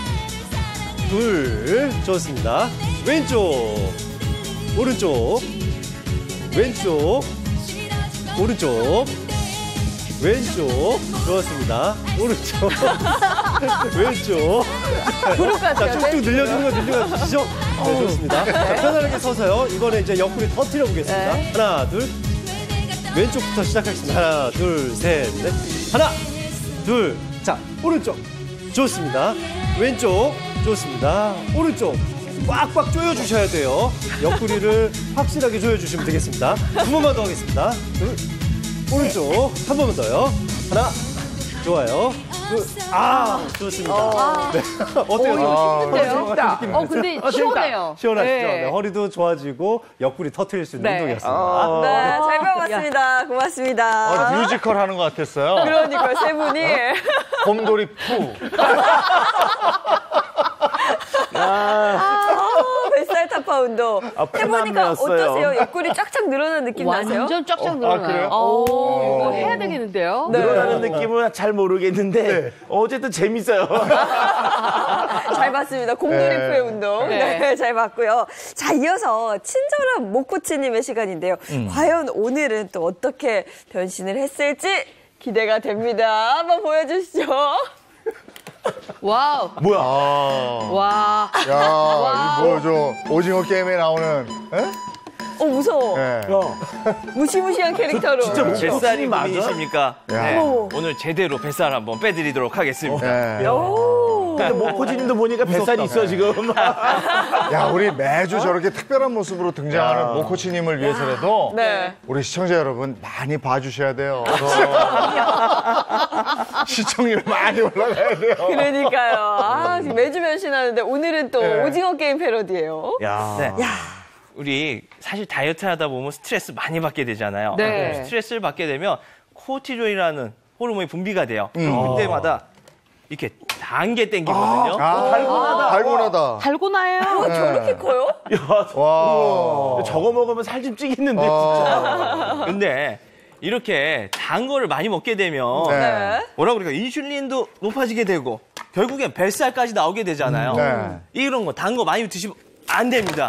둘, 좋습니다. 왼쪽, 오른쪽, 왼쪽, 오른쪽. 왼쪽 좋았습니다. 오른쪽 왼쪽 무릎까지 자, 쭉쭉 늘려주는 거 늘려주시죠. 네, 좋습니다. 자, 편안하게 서서요. 이번에 이제 옆구리 터트려 보겠습니다. 네. 하나, 둘. 왼쪽부터 시작하겠습니다. 하나, 둘, 셋, 넷. 하나, 둘. 자, 오른쪽 좋습니다. 왼쪽 좋습니다. 오른쪽 꽉꽉 조여주셔야 돼요. 옆구리를 확실하게 조여주시면 되겠습니다. 두 번만 더 하겠습니다. 둘. 오른쪽 한 번만 더요. 하나, 좋아요. 둘, 아, 좋습니다. 아. 네. 어때요? 어, 힘든데요? 어, 근데 아, 시원해요. 시원하시죠? 네. 네, 허리도 좋아지고 옆구리 터트릴 수 있는 네. 운동이었습니다. 아. 네, 잘 배워봤습니다. 고맙습니다. 아, 뮤지컬 하는 것 같았어요. 그러니까요, 세 분이. 곰돌이 푸. 아, 뱃살 타파 운동. 아, 해보니까 어떠세요? 옆구리 쫙쫙 늘어나는 느낌 나세요? 완전 쫙쫙 어, 늘어나요. 아, 그래요? 오, 어. 이거 해야 되겠는데요? 네. 늘어나는 느낌은 잘 모르겠는데 네. 어쨌든 재밌어요. 잘 봤습니다. 곰돌이푸의 네. 운동. 네. 네, 잘 봤고요. 자, 이어서 친절한 목코치님의 시간인데요. 음. 과연 오늘은 또 어떻게 변신을 했을지 기대가 됩니다. 한번 보여주시죠. 와우. 뭐야? 아. 와. 야, 이 뭐 저 오징어 게임에 나오는. 에? 어, 무서워. 네. 무시무시한 캐릭터로. 진짜 뱃살이 고민이십니까? 네. 오늘 제대로 뱃살 한번 빼드리도록 하겠습니다. 네. 근데 목코치님도 보니까 뱃살이 있어 지금. 야, 우리 매주 저렇게 특별한 모습으로 등장하는 모코치님을 위해서라도 네. 우리 시청자 여러분 많이 봐주셔야 돼요. 시청률 많이 올라가야 돼요. 그러니까요. 아, 지금 매주 변신하는데 오늘은 또 네. 오징어 게임 패러디예요. 야. 네. 야. 우리 사실 다이어트 하다 보면 스트레스 많이 받게 되잖아요. 네. 스트레스를 받게 되면 코르티졸이라는 호르몬이 분비가 돼요. 음. 그때마다 이렇게 단 게 땡기거든요. 아, 달고나다. 달고나다. 달고나예요? 어, 네. 저렇게 커요? 야, 와. 저거 먹으면 살 좀 찌겠는데 아. 진짜. 근데 이렇게 단 거를 많이 먹게 되면 네. 뭐라 그럴까 인슐린도 높아지게 되고 결국엔 뱃살까지 나오게 되잖아요. 네. 이런 거 단 거 많이 드시면 안 됩니다.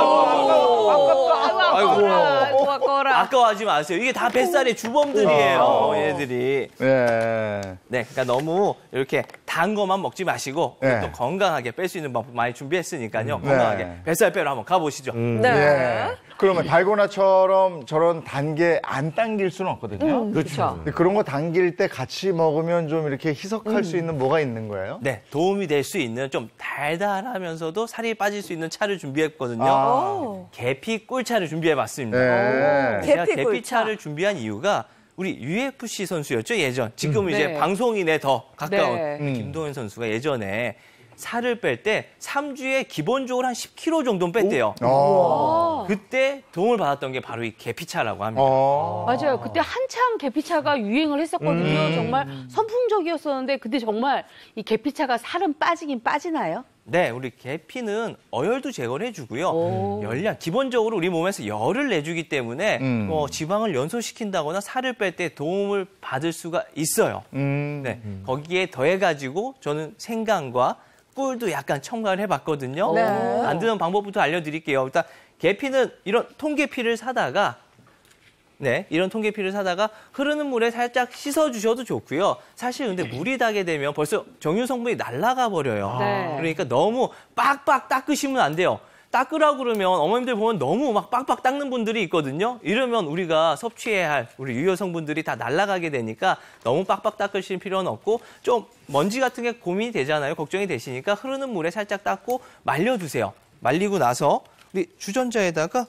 아이고, 아이고, 아까워라. 아까워하지 마세요. 이게 다 뱃살의 주범들이에요, 얘들이. 네. 네, 그러니까 너무 이렇게 단 거만 먹지 마시고 네. 또 건강하게 뺄 수 있는 방법 많이 준비했으니까요. 네. 건강하게 뱃살 빼러 한번 가보시죠. 음. 네. 네. 그러면 달고나처럼 저런 단계 안 당길 수는 없거든요. 음, 그렇죠. 근데 그런 거 당길 때 같이 먹으면 좀 이렇게 희석할 음. 수 있는 뭐가 있는 거예요? 네, 도움이 될 수 있는 좀 달달하면서도 살이 빠질 수 있는 차를 준비했거든요. 아. 계피 꿀차를 준비해봤습니다. 네. 제가 계피 계피차를 준비한 이유가 우리 유에프씨 선수였죠, 예전. 지금은 음. 이제 네. 방송인에 더 가까운 네. 김도현 선수가 예전에 살을 뺄 때 삼 주에 기본적으로 한 십 킬로그램 정도는 뺐대요. 오. 그때 도움을 받았던 게 바로 이 계피차라고 합니다. 맞아요. 그때 한창 계피차가 유행을 했었거든요. 음. 정말 선풍적이었었는데 근데 정말 이 계피차가 살은 빠지긴 빠지나요? 네, 우리 계피는 어열도 제거를 해주고요. 열량, 기본적으로 우리 몸에서 열을 내주기 때문에 음. 뭐 지방을 연소시킨다거나 살을 뺄 때 도움을 받을 수가 있어요. 음. 네, 거기에 더해가지고 저는 생강과 꿀도 약간 첨가를 해봤거든요. 네. 만드는 방법부터 알려드릴게요. 일단 계피는 이런 통계피를 사다가 네, 이런 통계피를 사다가 흐르는 물에 살짝 씻어주셔도 좋고요. 사실 근데 물이 닿게 되면 벌써 정유 성분이 날아가 버려요. 네. 그러니까 너무 빡빡 닦으시면 안 돼요. 닦으라고 그러면 어머님들 보면 너무 막 빡빡 닦는 분들이 있거든요. 이러면 우리가 섭취해야 할 우리 유효 성분들이 다 날아가게 되니까 너무 빡빡 닦으실 필요는 없고 좀 먼지 같은 게 고민이 되잖아요. 걱정이 되시니까 흐르는 물에 살짝 닦고 말려두세요. 말리고 나서 우리 주전자에다가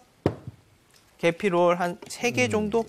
계피롤 한 세 개 정도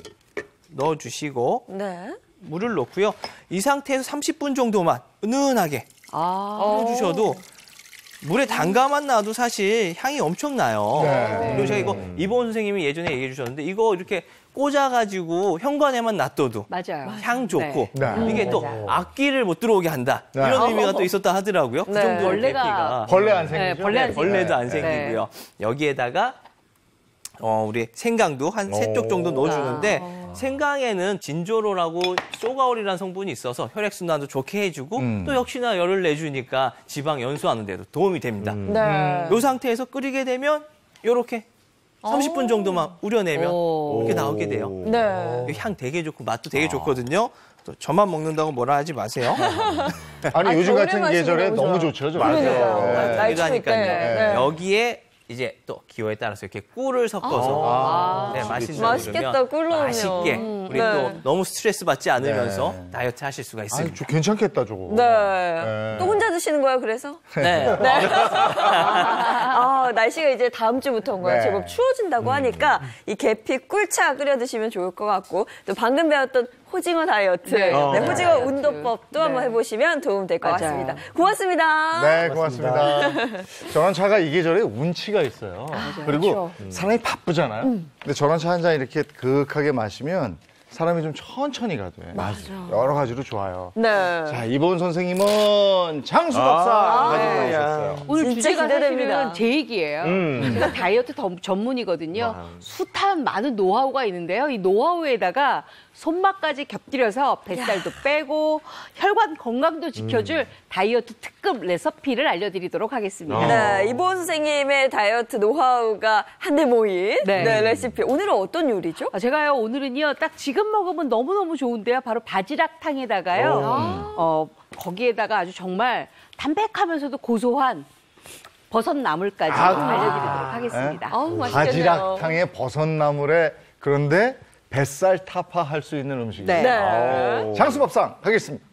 넣어주시고 네. 물을 넣고요. 이 상태에서 삼십 분 정도만 은은하게 끓여주셔도 물에 담가만 놔도 사실 향이 엄청나요. 네. 그리고 제가 이거 이보은 선생님이 예전에 얘기해 주셨는데 이거 이렇게 꽂아가지고 현관에만 놔둬도 맞아요. 향 좋고 네. 네. 이게 또 맞아요. 악귀를 못 들어오게 한다. 네. 이런 의미가 또 있었다 하더라고요. 그 네. 정도로 벌레가- 계피가 벌레 안 생기죠? 네, 벌레 안 네, 벌레도 안 네. 생기고요. 여기에다가 어, 우리 생강도 한 세 쪽 정도 넣어주는데 생강에는 진조로라고 소가올이라는 성분이 있어서 혈액순환도 좋게 해주고 음. 또 역시나 열을 내주니까 지방 연소하는 데도 도움이 됩니다. 네. 이 상태에서 끓이게 되면 이렇게 삼십 분 정도만 우려내면 오. 이렇게 나오게 돼요. 네. 향 되게 좋고 맛도 되게 좋거든요. 또 저만 먹는다고 뭐라 하지 마세요. 아니, 아, 요즘 겨울에 같은 마시면 계절에 너무 너무 좋아. 좋죠. 좀. 그러니까요. 네. 날씨 하니까요. 때. 네. 여기에 이제 또 기호에 따라서 이렇게 꿀을 섞어서 아. 네, 마신다고 맛있겠다, 그러면 꿀 넣으면. 맛있게 음, 우리 네. 또 너무 스트레스 받지 않으면서 네. 다이어트 하실 수가 아니, 있습니다. 저 괜찮겠다, 저거. 네. 네. 또 혼자 드시는 거예요, 그래서? 네. 네. 아, 날씨가 이제 다음 주부터인 거예요. 네. 제법 추워진다고 하니까 이 계피 꿀차 끓여 드시면 좋을 것 같고 또 방금 배웠던 호징어 다이어트, 네. 네, 어. 호징어 다이어트. 운동법도 네. 한번 해보시면 도움 될 것 맞아요. 같습니다. 고맙습니다. 네, 고맙습니다. 전원차가 이 계절에 운치가 있어요. 그리고 사람이 바쁘잖아요. 근데 전원차 한 잔 이렇게 그윽하게 마시면 사람이 좀 천천히 가도 돼. 맞아. 여러 가지로 좋아요. 네. 자, 이보은 선생님은 장수 박사 아, 가지고 네. 나오셨어요. 오늘 진짜 주제가 기대됩니다. 사실은 제 얘기예요. 음. 제가 다이어트 더- 전문이거든요. 숱한 많은 노하우가 있는데요. 이 노하우에다가 손맛까지 곁들여서 뱃살도 빼고 혈관 건강도 지켜줄 다이어트 특급 레시피를 알려드리도록 하겠습니다. 네, 이보은 선생님의 다이어트 노하우가 한데 모인 네. 네, 레시피. 오늘은 어떤 요리죠? 아, 제가요 오늘은요 딱 지금 먹으면 너무너무 좋은데요. 바로 바지락탕에다가요. 어, 거기에다가 아주 정말 담백하면서도 고소한 버섯 나물까지 아, 알려드리도록 하겠습니다. 아우, 맛있겠네요. 바지락탕에 버섯나물에 그런데 뱃살 타파할 수 있는 음식이죠. 네. 네. 장수 밥상 가겠습니다.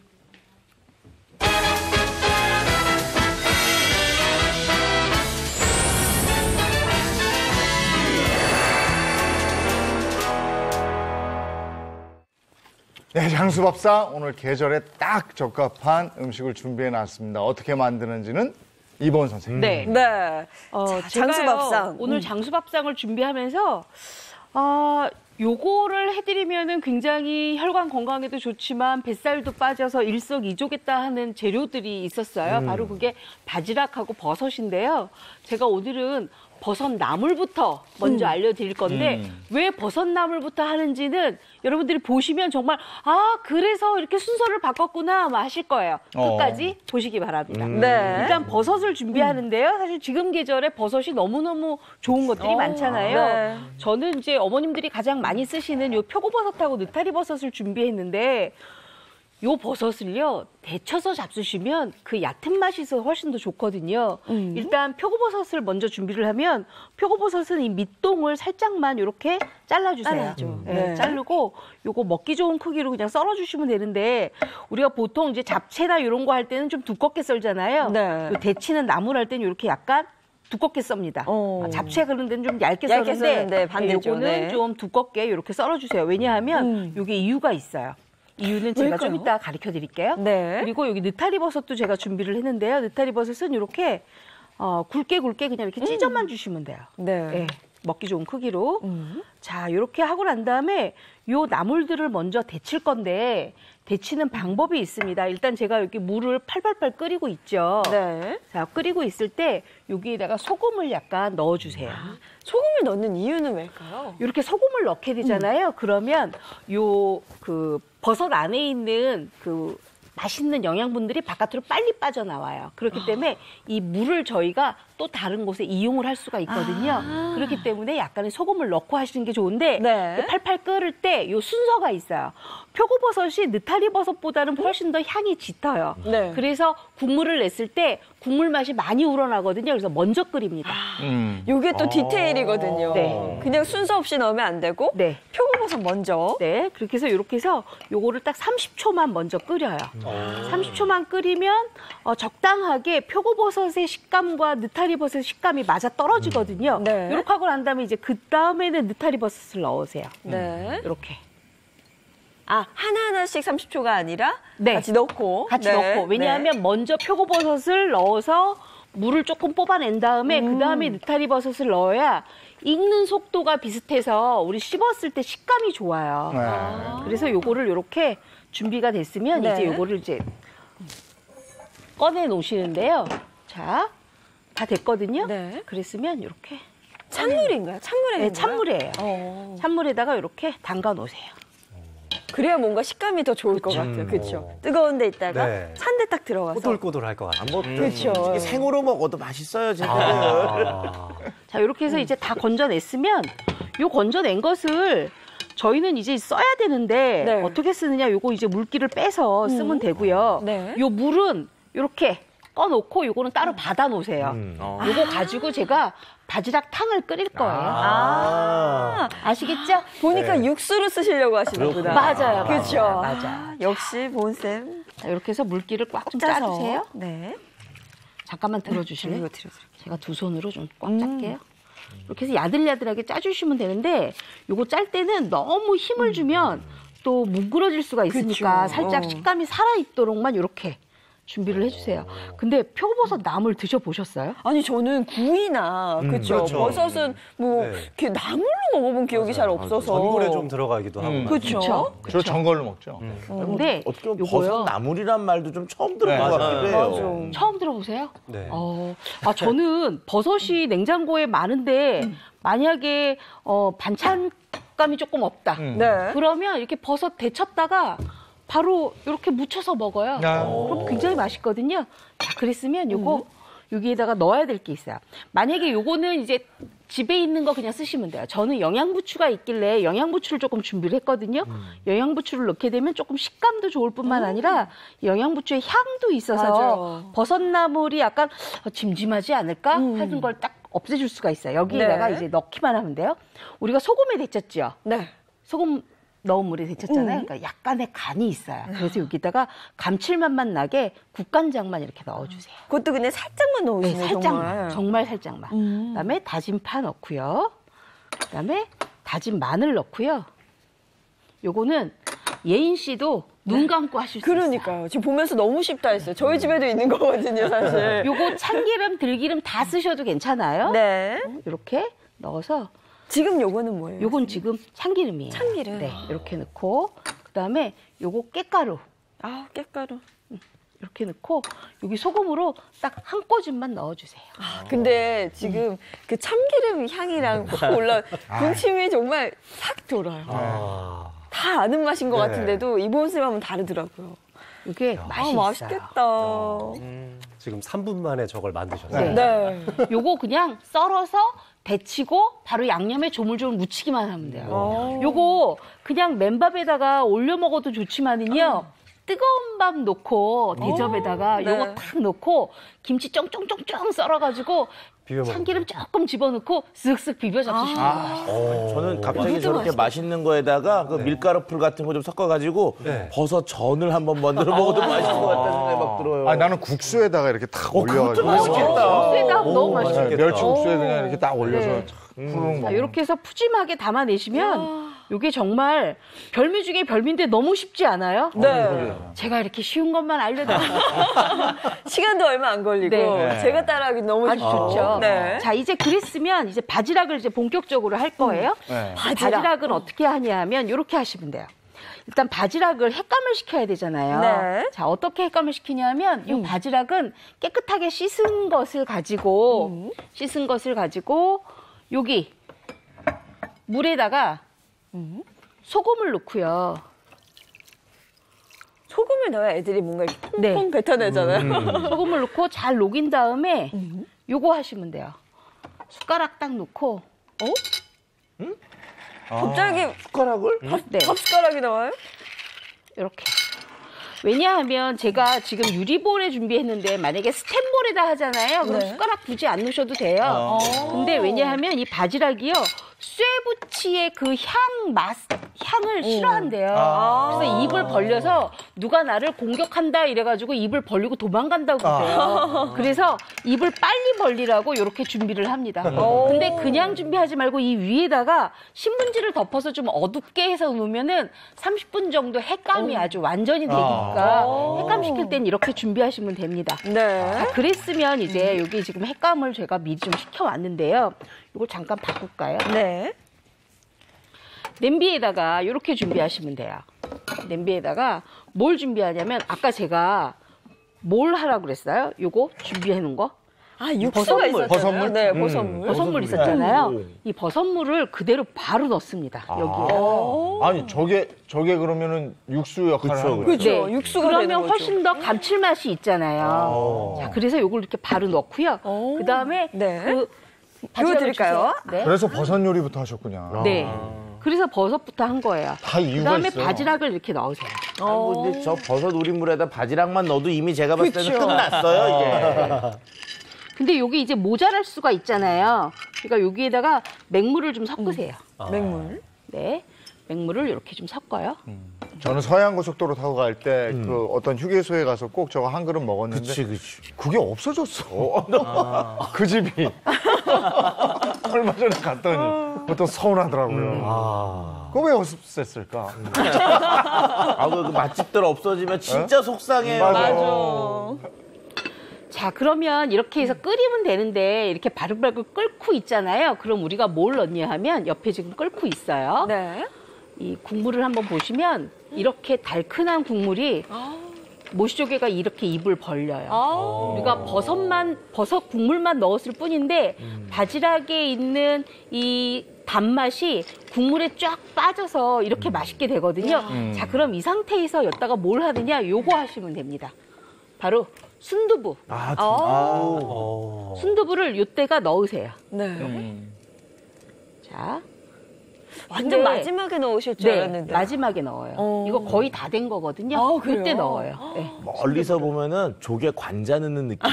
네, 장수밥상 오늘 계절에 딱 적합한 음식을 준비해 놨습니다. 어떻게 만드는지는 이보은 선생님. 네. 네. 어, 자, 제가요, 장수밥상. 오늘 음. 장수밥상을 준비하면서 아 요거를 해드리면은 굉장히 혈관 건강에도 좋지만 뱃살도 빠져서 일석이조겠다 하는 재료들이 있었어요. 음. 바로 그게 바지락하고 버섯인데요. 제가 오늘은 버섯 나물부터 먼저 음. 알려드릴 건데 음. 왜 버섯 나물부터 하는지는 여러분들이 보시면 정말 아 그래서 이렇게 순서를 바꿨구나 아마 하실 거예요. 어. 끝까지 보시기 바랍니다. 음. 네. 일단 버섯을 준비하는데요. 사실 지금 계절에 버섯이 너무너무 좋은 것들이 어. 많잖아요. 네. 저는 이제 어머님들이 가장 많이 쓰시는 요 표고버섯하고 느타리 버섯을 준비했는데 요 버섯을요 데쳐서 잡수시면 그 얕은 맛이 있어서 훨씬 더 좋거든요. 음. 일단 표고버섯을 먼저 준비를 하면 표고버섯은 이 밑동을 살짝만 이렇게 잘라주세요. 잘라야죠. 네, 네. 자르고 요거 먹기 좋은 크기로 그냥 썰어주시면 되는데 우리가 보통 이제 잡채나 이런 거 할 때는 좀 두껍게 썰잖아요. 네. 요 데치는 나물 할 때는 이렇게 약간 두껍게 썹니다. 어. 아, 잡채 그런 데는 좀 얇게, 얇게 썰는데 썰는데 반대죠. 요거는 네. 좀 두껍게 이렇게 썰어주세요. 왜냐하면 음. 요게 이유가 있어요. 이유는 제가 왜일까요? 좀 이따 가르쳐 드릴게요. 네. 그리고 여기 느타리 버섯도 제가 준비를 했는데요. 느타리 버섯은 이렇게 어, 굵게 굵게 그냥 이렇게 찢어만 주시면 돼요. 네. 네, 먹기 좋은 크기로. 음. 자, 이렇게 하고 난 다음에 요 나물들을 먼저 데칠 건데 데치는 방법이 있습니다. 일단 제가 여기 물을 팔팔팔 끓이고 있죠. 네. 자, 끓이고 있을 때 여기에다가 소금을 약간 넣어주세요. 아, 소금을 넣는 이유는 왜일까요? 이렇게 소금을 넣게 되잖아요. 음. 그러면 요 그 버섯 안에 있는 그 맛있는 영양분들이 바깥으로 빨리 빠져나와요. 그렇기 때문에 이 물을 저희가 또 다른 곳에 이용을 할 수가 있거든요. 아. 그렇기 때문에 약간의 소금을 넣고 하시는 게 좋은데 네. 팔팔 끓을 때 이 순서가 있어요. 표고버섯이 느타리버섯보다는 훨씬 더 향이 짙어요. 네. 그래서 국물을 냈을 때 국물 맛이 많이 우러나거든요. 그래서 먼저 끓입니다. 음. 이게 또 디테일이거든요. 네. 그냥 순서 없이 넣으면 안 되고 네. 표고버섯 먼저. 네, 그렇게 해서 이렇게 해서 요거를 딱 삼십 초만 먼저 끓여요. 삼십 초만 끓이면 어, 적당하게 표고버섯의 식감과 느타리버섯의 식감이 맞아 떨어지거든요. 네. 이렇게 하고 난 다음에 이제 그 다음에는 느타리버섯을 넣으세요. 네. 이렇게. 아, 하나하나씩 삼십 초가 아니라 네. 같이 넣고. 같이 네. 넣고. 왜냐하면 네. 먼저 표고버섯을 넣어서 물을 조금 뽑아낸 다음에 음. 그 다음에 느타리버섯을 넣어야 익는 속도가 비슷해서 우리 씹었을 때 식감이 좋아요. 네. 아. 그래서 요거를 이렇게 준비가 됐으면 네. 이제 요거를 이제 꺼내 놓으시는데요. 자, 다 됐거든요. 네. 그랬으면 이렇게 찬물인가요? 찬물에 네, 찬물이에요. 어. 찬물에다가 이렇게 담가 놓으세요. 그래야 뭔가 식감이 더 좋을 것 같아요. 그렇죠. 뜨거운 데 있다가 네. 찬 데 딱 들어가서. 꼬들꼬들할 것 같아요. 뭐 그렇죠. 이게 생으로 먹어도 맛있어요, 제가. 아. 자, 이렇게 해서 이제 다 건져냈으면 요 건져낸 것을 저희는 이제 써야 되는데 네. 어떻게 쓰느냐 요거 이제 물기를 빼서 쓰면 음. 되고요. 네. 요 물은 이렇게 꺼놓고 요거는 따로 받아 놓으세요. 음. 요거 가지고 제가 바지락 탕을 끓일 거예요. 아. 아시겠죠? 보니까 네. 육수로 쓰시려고 하시는구나. 맞아요. 그렇죠. 맞아요. 맞아요. 아, 역시 본쌤. 자, 이렇게 해서 물기를 꽉 좀 짜서. 짜주세요. 네. 잠깐만 들어주실래요? 이거 들어드릴게요. 제가 두 손으로 좀 꽉 음. 짤게요. 이렇게 해서 야들야들하게 짜주시면 되는데 요거 짤 때는 너무 힘을 주면 또 뭉그러질 수가 있으니까 그쵸. 살짝 어. 식감이 살아있도록만 이렇게 준비를 해주세요. 근데 표고버섯 나물 드셔보셨어요? 아니 저는 구이나 음, 그렇죠. 그렇죠. 버섯은 뭐 네. 이렇게 나물로 먹어본 기억이 잘 없어서. 전골에 좀 들어가기도 하고. 음. 그렇죠. 주로 전골로 먹죠. 근데 어떻게 보면 요거요. 버섯 나물이란 말도 좀 처음 들은 네, 것 맞아요. 같기도 해요. 맞아. 처음 들어보세요? 네. 어, 아 저는 버섯이 냉장고에 많은데 만약에 어, 반찬감이 조금 없다. 음. 네. 그러면 이렇게 버섯 데쳤다가 바로 이렇게 무쳐서 먹어요. 아. 그럼 굉장히 맛있거든요. 자, 그랬으면 요거 여기에다가 넣어야 될 게 있어요. 만약에 요거는 이제 집에 있는 거 그냥 쓰시면 돼요. 저는 영양부추가 있길래 영양부추를 조금 준비를 했거든요. 영양부추를 넣게 되면 조금 식감도 좋을 뿐만 아니라 영양부추의 향도 있어서 맞아요. 버섯나물이 약간 어, 짐짐하지 않을까 하는 걸 딱 없애줄 수가 있어요. 여기에다가 네. 이제 넣기만 하면 돼요. 우리가 소금에 데쳤죠. 네. 소금 넣은 물에 데쳤잖아요. 음. 그러니까 약간의 간이 있어요. 그래서 여기다가 감칠맛만 나게 국간장만 이렇게 넣어주세요. 그것도 그냥 살짝만 네, 넣으시네요. 살짝만, 정말. 정말 살짝만. 음. 그다음에 다진 파 넣고요. 그다음에 다진 마늘 넣고요. 요거는 예인 씨도 눈 감고 하실 수 있어요. 그러니까요. 지금 보면서 너무 쉽다 했어요. 저희 집에도 있는 거거든요, 사실. 요거 참기름, 들기름 다 쓰셔도 괜찮아요. 네. 이렇게 넣어서 지금 요거는 뭐예요? 요건 지금 참기름이에요. 참기름. 네, 이렇게 넣고 그다음에 요거 깻가루 아, 깻가루. 이렇게 넣고 여기 소금으로 딱 한 꼬집만 넣어주세요. 아, 근데 지금 그 참기름 향이랑 확 올라 군침이 정말 싹 돌아요. 아. 다 아는 맛인 것 네. 같은데도 이번 쌤 하면 다르더라고요. 이게 맛이 아, 있어요. 맛있겠다. 지금 삼 분 만에 저걸 만드셨어요. 네. 네. 요거 그냥 썰어서 데치고 바로 양념에 조물조물 묻히기만 하면 돼요. 오. 요거 그냥 맨밥에다가 올려 먹어도 좋지만은요. 뜨거운 밥 넣고 대접에다가 네. 요거 탁 넣고 김치 쫑쫑쫑쫑 썰어가지고 비벼 먹는 참기름 조금 집어넣고 쓱쓱 비벼 잡수시면 아. 돼요. 저는 갑자기 그것도 저렇게 맛있겠다. 맛있는 거에다가 그 밀가루 풀 같은 거 좀 섞어가지고 네. 버섯 전을 한번 만들어 먹어도 맛있을 것 같다는 생각이 막 들어요. 아, 나는 국수에다가 이렇게 탁 어, 올려가지고. 그것도 맛있겠다. 국수에다 하면 너무 맛있겠다. 네, 멸치 국수에 그냥 이렇게 딱 올려서 네. 탁 푸르륵 자, 먹는. 이렇게 해서 푸짐하게 담아내시면 이게 정말 별미 중에 별미인데 너무 쉽지 않아요? 네. 제가 이렇게 쉬운 것만 알려드릴게요. 시간도 얼마 안 걸리고 네. 제가 따라하기 너무 아주 좋죠. 네. 자, 이제 그랬으면 이제 바지락을 이제 본격적으로 할 거예요. 네. 바지락. 바지락은 어떻게 하냐 하면 이렇게 하시면 돼요. 일단 바지락을 햇감을 시켜야 되잖아요. 네. 자, 어떻게 햇감을 시키냐면 이 바지락은 깨끗하게 씻은 것을 가지고 음. 씻은 것을 가지고 여기 물에다가 음. 소금을 넣고요. 소금을 넣어야 애들이 뭔가 이렇게 퐁퐁 네. 뱉어내잖아요. 음. 소금을 넣고 잘 녹인 다음에 요거 하시면 돼요. 숟가락 딱 넣고 어? 응? 갑자기 숟가락을? 밥, 네. 밥 숟가락이 나와요? 이렇게. 왜냐하면 제가 지금 유리볼에 준비했는데 만약에 스텐볼에다 하잖아요. 그럼 네. 숟가락 굳이 안 넣으셔도 돼요. 아. 근데 왜냐하면 이 바지락이요. 쇠부치의 그 향, 맛, 향을 싫어한대요. 아. 그래서 입을 벌려서 누가 나를 공격한다 이래가지고 입을 벌리고 도망간다고 그래요. 아. 그래서 입을 빨리 벌리라고 이렇게 준비를 합니다. 오. 근데 그냥 준비하지 말고 이 위에다가 신문지를 덮어서 좀 어둡게 해서 놓으면은 삼십 분 정도 햇감이 아주 완전히 되니까 아. 햇감 시킬 땐 이렇게 준비하시면 됩니다. 네. 자, 그랬으면 이제 여기 지금 햇감을 제가 미리 좀 시켜왔는데요. 이걸 잠깐 바꿀까요? 네. 냄비에다가 이렇게 준비하시면 돼요. 냄비에다가 뭘 준비하냐면 아까 제가 뭘 하라고 그랬어요? 요거 준비해 놓은 거? 아, 육수가 있었잖아요. 버섯물? 네, 음. 버섯물. 버섯물 있었잖아요. 이 버섯물을 그대로 바로 넣습니다. 여기에. 아니 저게 저게 그러면은 육수 역할을 하는 거예요. 그렇죠. 네. 육수가 되는 그러면 거죠. 훨씬 더 감칠맛이 있잖아요. 자, 그래서 요걸 이렇게 바로 넣고요. 그 다음에 네. 그 보여드릴까요? 네. 그래서 버섯 요리부터 하셨군요. 네. 그래서 버섯부터 한 거예요. 다 이유가 그다음에 있어요. 바지락을 이렇게 넣으세요. 아, 뭐 근데 저 버섯 우린물에다 바지락만 넣어도 이미 제가 봤을 때는 그쵸. 끝났어요, 이게. 근데 여기 이제 모자랄 수가 있잖아요. 그러니까 여기에다가 맹물을 좀 섞으세요. 맹물. 네. 맹물을 이렇게 좀 섞어요. 저는 서해안 고속도로 타고 갈 때 그 어떤 휴게소에 가서 꼭 저거 한 그릇 먹었는데 그치, 그치. 그게 없어졌어. 그 집이. 얼마 전에 갔더니 그것도 서운하더라고요. 그거 왜 없앴을까? 아, 그 맛집들 없어지면 진짜 속상해요. 맞아. 자, 그러면 이렇게 해서 끓이면 되는데 이렇게 바글바글 끓고 있잖아요. 그럼 우리가 뭘 넣냐 하면 옆에 지금 끓고 있어요. 네. 이 국물을 한번 보시면 이렇게 달큰한 국물이 모시조개가 이렇게 입을 벌려요. 아. 우리가 버섯만 버섯 국물만 넣었을 뿐인데 바지락에 있는 이 단맛이 국물에 쫙 빠져서 이렇게 맛있게 되거든요. 음. 자, 그럼 이 상태에서 여기다가 뭘 하느냐? 요거 하시면 됩니다. 바로 순두부. 아, 아. 순두부를 요때가 넣으세요. 네. 음. 자. 완전 근데- 마지막에 넣으실 줄 네, 알았는데. 마지막에 넣어요. 어. 이거 거의 다 된 거거든요. 아, 그래요? 이때 넣어요. 네. 멀리서 보면은 조개 관자 넣는 느낌.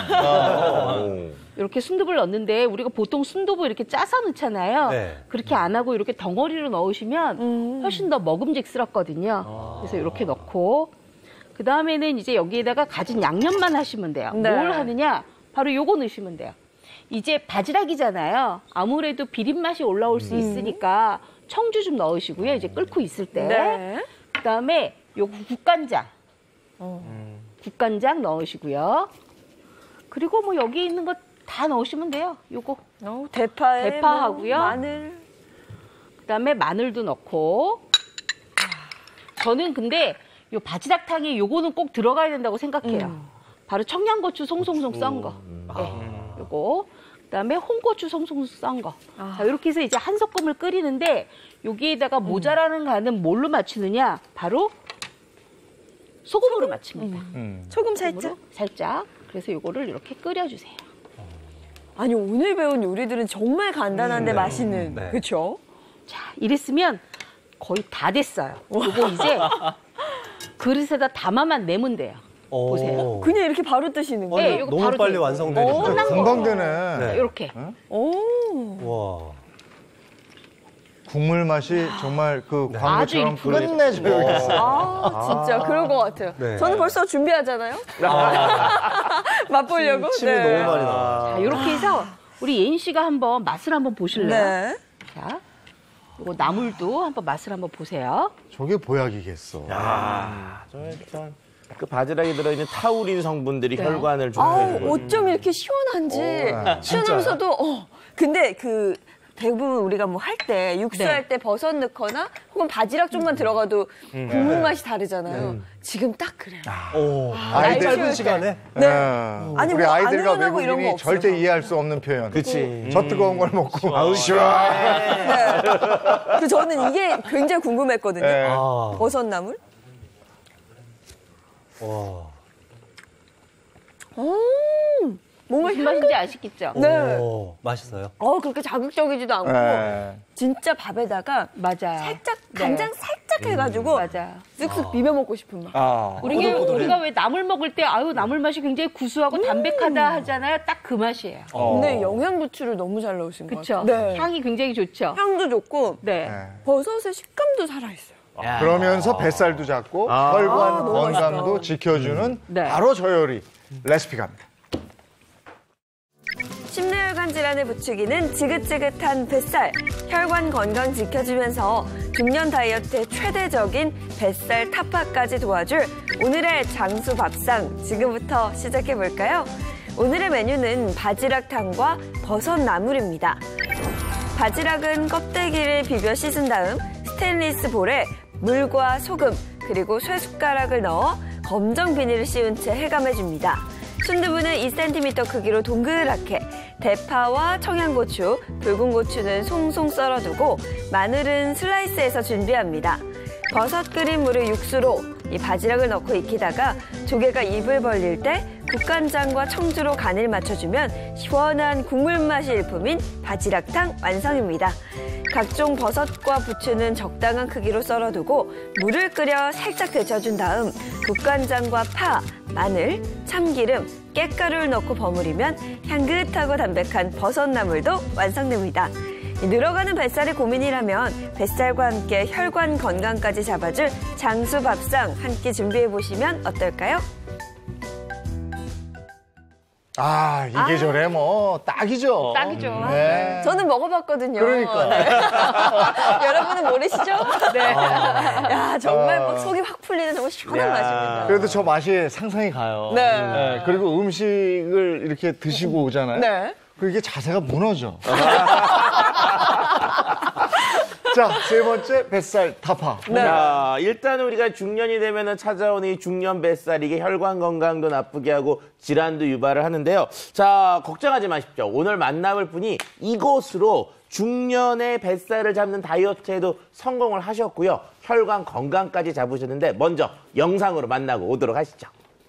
이렇게 순두부를 넣는데 우리가 보통 순두부 이렇게 짜서 넣잖아요. 네. 그렇게 안 하고 이렇게 덩어리로 넣으시면 훨씬 더 먹음직스럽거든요. 그래서 이렇게 넣고 그 다음에는 이제 여기에다가 가진 양념만 하시면 돼요. 네. 뭘 하느냐? 바로 요거 넣으시면 돼요. 이제 바지락이잖아요. 아무래도 비린 맛이 올라올 수 있으니까 청주 좀 넣으시고요. 이제 끓고 있을 때. 네. 그다음에 요 국간장. 국간장 넣으시고요. 그리고 뭐 여기 있는 거 다 넣으시면 돼요. 요거. 어, 대파에 대파하고요. 뭐 마늘. 그다음에 마늘도 넣고. 저는 근데 요 바지락탕에 요거는 꼭 들어가야 된다고 생각해요. 음. 바로 청양고추 송송송 썬 거. 네, 요거. 그다음에 홍고추 송송송 썬 거. 아. 자, 이렇게 해서 이제 한 소금을 끓이는데 여기에다가 모자라는 간은 뭘로 맞추느냐? 바로 소금으로 맞춥니다. 소금 살짝. 소금으로 살짝. 그래서 요거를 이렇게 끓여주세요. 아니, 오늘 배운 요리들은 정말 간단한데 맛있는. 네. 그렇죠? 자, 이랬으면 거의 다 됐어요. 요거 이제 그릇에다 담아만 내면 돼요. 오. 보세요. 그냥 이렇게 바로 뜨시는 어, 거예요? 네, 요거 너무 바로 빨리 돼요. 완성되니까. 어, 끝난 거. 금방 되네. 네. 이렇게. 오. 와. 국물 맛이 정말 그 네. 광고처럼 아주 일품이죠. 끝내줘요. 아, 진짜 그럴 것 같아요. 네. 저는 벌써 준비하잖아요. 맛보려고. 침이 네. 너무 많이 나와. 자, 이렇게 해서 우리 예인 씨가 한번 맛을 한번 보실래요? 네. 자, 요거 나물도 한번 맛을 한번 보세요. 저게 보약이겠어. 야, 참. 그 바지락에 들어있는 타우린 성분들이 네. 혈관을 좀 아우, 해주거든요. 어쩜 이렇게 시원한지. 오, 시원하면서도, 어. 근데 그, 대부분 우리가 뭐 할 때, 육수할 네. 때 버섯 넣거나 혹은 바지락 좀만 들어가도 음. 국물 네. 맛이 다르잖아요. 네. 지금 딱 그래요. 오, 아, 아이 날 짧은 키울 시간에? 네. 아니, 아니, 우리 뭐 아이들과 안 우러나고 이런 거 외국인이 없어서. 절대 이해할 수 없는 표현. 그치. 저 뜨거운 걸 먹고. 아우, 시원해. 네. 그 저는 이게 굉장히 궁금했거든요. 네. 아. 버섯나물. 와. 음, 뭔가 무슨 맛인지 아시겠죠? 네. 오, 맛있어요. 어, 그렇게 자극적이지도 않고 네. 진짜 밥에다가 맞아. 살짝 네. 간장 살짝 해가지고 맞아. 쓱쓱 비벼 먹고 싶은 맛. 아. 우리 우리가 왜 나물 먹을 때 아유 나물 맛이 굉장히 구수하고 담백하다 하잖아요. 딱 그 맛이에요. 어. 근데 영양 부추를 너무 잘 넣으신 것 그렇죠. 같아요. 네. 향이 굉장히 좋죠. 향도 좋고 네. 네. 버섯의 식감도 살아있어요. 그러면서 뱃살도 작고 아. 혈관 아, 너무 건강도 맛있다. 지켜주는 네. 바로 저 요리 레시피 갑니다. 심뇌혈관 질환을 부추기는 지긋지긋한 뱃살, 혈관 건강 지켜주면서 중년 다이어트의 최대적인 뱃살 타파까지 도와줄 오늘의 장수 밥상 지금부터 시작해볼까요? 오늘의 메뉴는 바지락탕과 버섯나물입니다. 바지락은 껍데기를 비벼 씻은 다음 스테인리스 볼에 물과 소금 그리고 쇠숟가락을 넣어 검정 비닐을 씌운 채 해감해줍니다. 순두부는 이 센티미터 크기로 동그랗게, 대파와 청양고추, 붉은 고추는 송송 썰어두고 마늘은 슬라이스해서 준비합니다. 버섯 끓인 물을 육수로 이 바지락을 넣고 익히다가 조개가 입을 벌릴 때 국간장과 청주로 간을 맞춰주면 시원한 국물 맛이 일품인 바지락탕 완성입니다. 각종 버섯과 부추는 적당한 크기로 썰어두고 물을 끓여 살짝 데쳐준 다음 국간장과 파, 마늘, 참기름, 깻가루를 넣고 버무리면 향긋하고 담백한 버섯나물도 완성됩니다. 늘어가는 뱃살이 고민이라면 뱃살과 함께 혈관 건강까지 잡아줄 장수 밥상 한 끼 준비해보시면 어떨까요? 아, 이게 아. 저래 뭐 딱이죠. 딱이죠. 네. 저는 먹어봤거든요. 그러니까. 네. 여러분은 모르시죠? 네. 아. 야, 정말 아. 막 속이 확 풀리는 정말 시원한 야, 맛입니다. 그래도 저 맛이 상상이 가요. 네. 그리고 음식을 이렇게 드시고 오잖아요. 네. 그리고 이게 자세가 무너져. 자, 세 번째 뱃살 타파. 네. 자, 일단 우리가 중년이 되면 찾아오는 이 중년 뱃살, 이게 혈관 건강도 나쁘게 하고 질환도 유발을 하는데요. 자, 걱정하지 마십시오. 오늘 만나볼 분이 이곳으로 중년의 뱃살을 잡는 다이어트에도 성공을 하셨고요. 혈관 건강까지 잡으셨는데 먼저 영상으로 만나고 오도록 하시죠.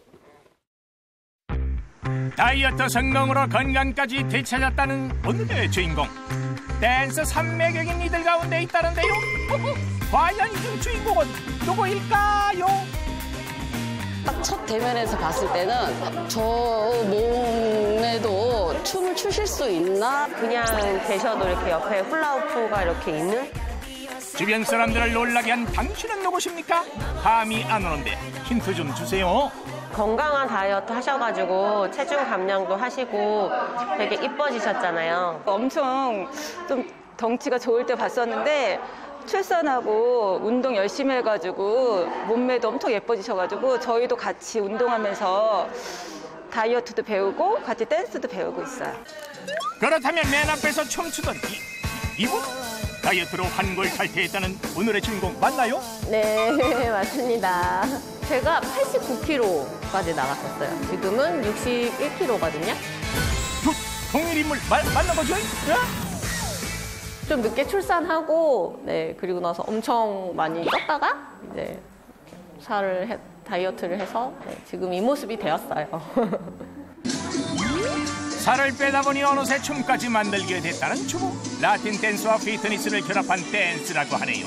다이어트 성공으로 건강까지 되찾았다는 오늘의 주인공. 댄스 삼매경인 이들 가운데 있다는데요. 과연 이 주인공은 누구일까요? 딱 첫 대면에서 봤을 때는 저 몸에도 춤을 추실 수 있나? 그냥 계셔도 이렇게 옆에 훌라후프가 이렇게 있는? 주변 사람들을 놀라게 한 당신은 누구십니까? 감이 안 오는데 힌트 좀 주세요. 건강한 다이어트 하셔가지고 체중 감량도 하시고 되게 이뻐지셨잖아요. 엄청 좀 덩치가 좋을 때 봤었는데 출산하고 운동 열심히 해가지고 몸매도 엄청 예뻐지셔가지고 저희도 같이 운동하면서 다이어트도 배우고 같이 댄스도 배우고 있어요. 그렇다면 맨 앞에서 춤추던 이, 이분? 다이어트로 환골탈태했다는 오늘의 주인공 맞나요? 네, 맞습니다. 제가 팔십구 킬로그램까지 나갔었어요. 지금은 육십일 킬로그램거든요. 동일 인물 마, 맞는 거죠? 네? 좀 늦게 출산하고, 네, 그리고 나서 엄청 많이 쪘다가 이제 살을 해, 다이어트를 해서 네, 지금 이 모습이 되었어요. 살을 빼다 보니 어느새 춤까지 만들게 됐다는 주부. 라틴 댄스와 피트니스를 결합한 댄스라고 하네요.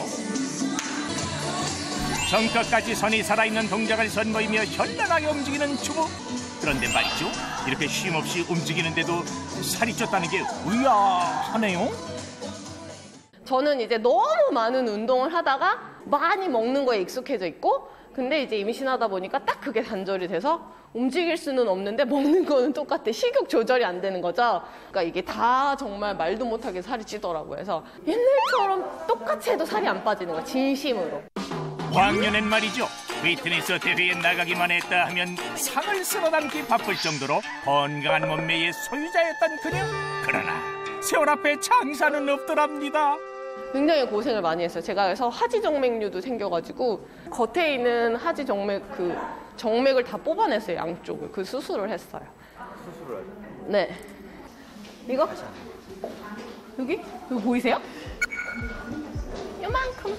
성격까지 선이 살아있는 동작을 선보이며 현란하게 움직이는 주부. 그런데 말이죠, 이렇게 쉼없이 움직이는데도 살이 쪘다는 게 의아하네요. 저는 이제 너무 많은 운동을 하다가 많이 먹는 거에 익숙해져 있고, 근데 이제 임신하다 보니까 딱 그게 단절이 돼서 움직일 수는 없는데 먹는 거는 똑같아. 식욕 조절이 안 되는 거죠. 그러니까 이게 다 정말 말도 못하게 살이 찌더라고요. 그래서 옛날처럼 똑같이 해도 살이 안 빠지는 거야. 진심으로. 왕년엔 말이죠. 피트니스 대회에 나가기만 했다 하면 상을 쓸어담기 바쁠 정도로 건강한 몸매의 소유자였던 그녀. 그러나 세월 앞에 장사는 없더랍니다. 굉장히 고생을 많이 했어요. 제가 그래서 하지정맥류도 생겨가지고 겉에 있는 하지정맥 그 정맥을 다 뽑아냈어요. 양쪽을. 그 수술을 했어요. 수술을 하죠? 네. 이거? 여기? 여기 보이세요? 요만큼.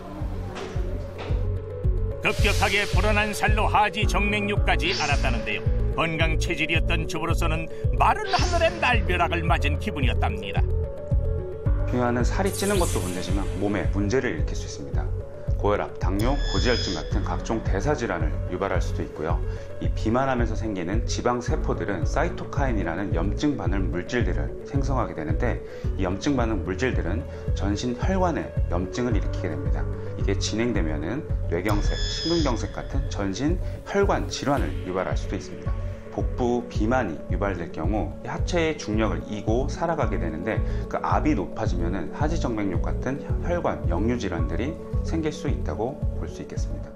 급격하게 불어난 살로 하지 정맥류까지 앓았다는데요. 건강 체질이었던 주부로서는 마른 하늘의 날벼락을 맞은 기분이었답니다. 비만은 살이 찌는 것도 문제지만 몸에 문제를 일으킬 수 있습니다. 고혈압, 당뇨, 고지혈증 같은 각종 대사질환을 유발할 수도 있고요. 이 비만하면서 생기는 지방세포들은 사이토카인이라는 염증 반응 물질들을 생성하게 되는데 이 염증 반응 물질들은 전신 혈관에 염증을 일으키게 됩니다. 이게 진행되면은 뇌경색, 심근경색 같은 전신 혈관 질환을 유발할 수도 있습니다. 복부 비만이 유발될 경우 하체의 중력을 이고 살아가게 되는데 그 압이 높아지면은 하지정맥류 같은 혈관 역류 질환들이 생길 수 있다고 볼 수 있겠습니다.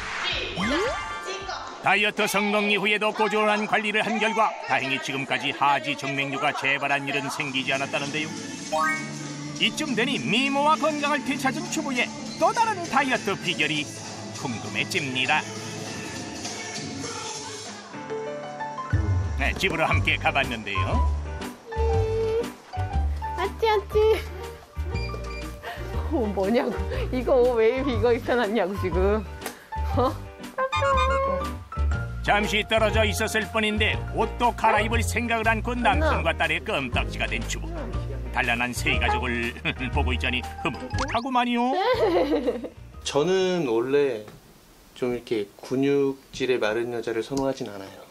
다이어트 성공 이후에도 꾸준한 관리를 한 결과 다행히 지금까지 하지정맥류가 재발한 일은 생기지 않았다는데요. 이쯤 되니 미모와 건강을 되찾은 주부의 또 다른 다이어트 비결이 궁금해집니다. 네, 집으로 함께 가봤는데요. 아찌 아찌. 어, 뭐냐고. 이거 왜 이거 입혀놨냐고 지금. 어? 잠시 떨어져 있었을 뿐인데 옷도 갈아입을 생각을 않고 남편과 딸의 껌딱지가 된 주부. 단란한 세 가족을 보고 있자니 흐뭇하구만요. 저는 원래 좀 이렇게 근육질의 마른 여자를 선호하진 않아요.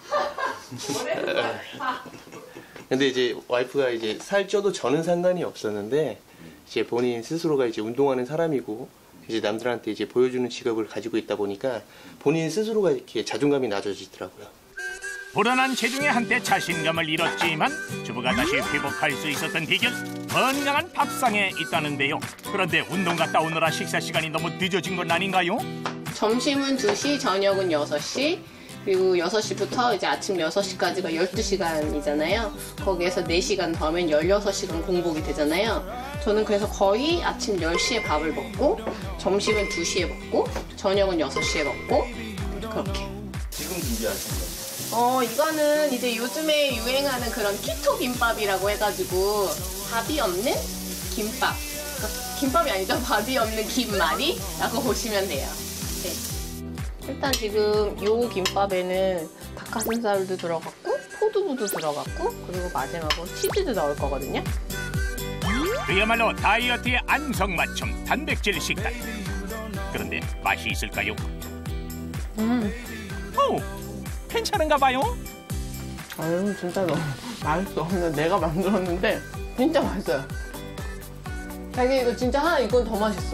근데 이제 와이프가 이제 살쪄도 저는 상관이 없었는데 이제 본인 스스로가 이제 운동하는 사람이고 이제 남들한테 이제 보여주는 직업을 가지고 있다 보니까 본인 스스로가 이렇게 자존감이 낮아지더라고요. 불안한 체중에 한때 자신감을 잃었지만 주부가 다시 회복할 수 있었던 비결 건강한 밥상에 있다는데요. 그런데 운동 갔다 오느라 식사 시간이 너무 늦어진 건 아닌가요? 점심은 두 시, 저녁은 여섯 시. 그리고 여섯 시부터 이제 아침 여섯 시까지가 열두 시간이잖아요. 거기에서 네 시간 더하면 열여섯 시간 공복이 되잖아요. 저는 그래서 거의 아침 열 시에 밥을 먹고 점심은 두 시에 먹고 저녁은 여섯 시에 먹고 그렇게. 지금 준비하신 거예요? 어, 이거는 이제 요즘에 유행하는 그런 키토 김밥이라고 해가지고 밥이 없는 김밥. 그러니까 김밥이 아니죠. 밥이 없는 김말이라고 보시면 돼요. 네. 일단 지금 요 김밥에는 닭가슴살도 들어갔고 포두부도 들어갔고 그리고 마지막으로 치즈도 넣을 거거든요. 그야말로 다이어트의 안성맞춤 단백질 식단. 그런데 맛이 있을까요? 음. 오, 괜찮은가 봐요? 아유, 진짜 너무 맛있어. 근데 내가 만들었는데 진짜 맛있어요. 자기 이거 진짜 하나 이건 더 맛있어.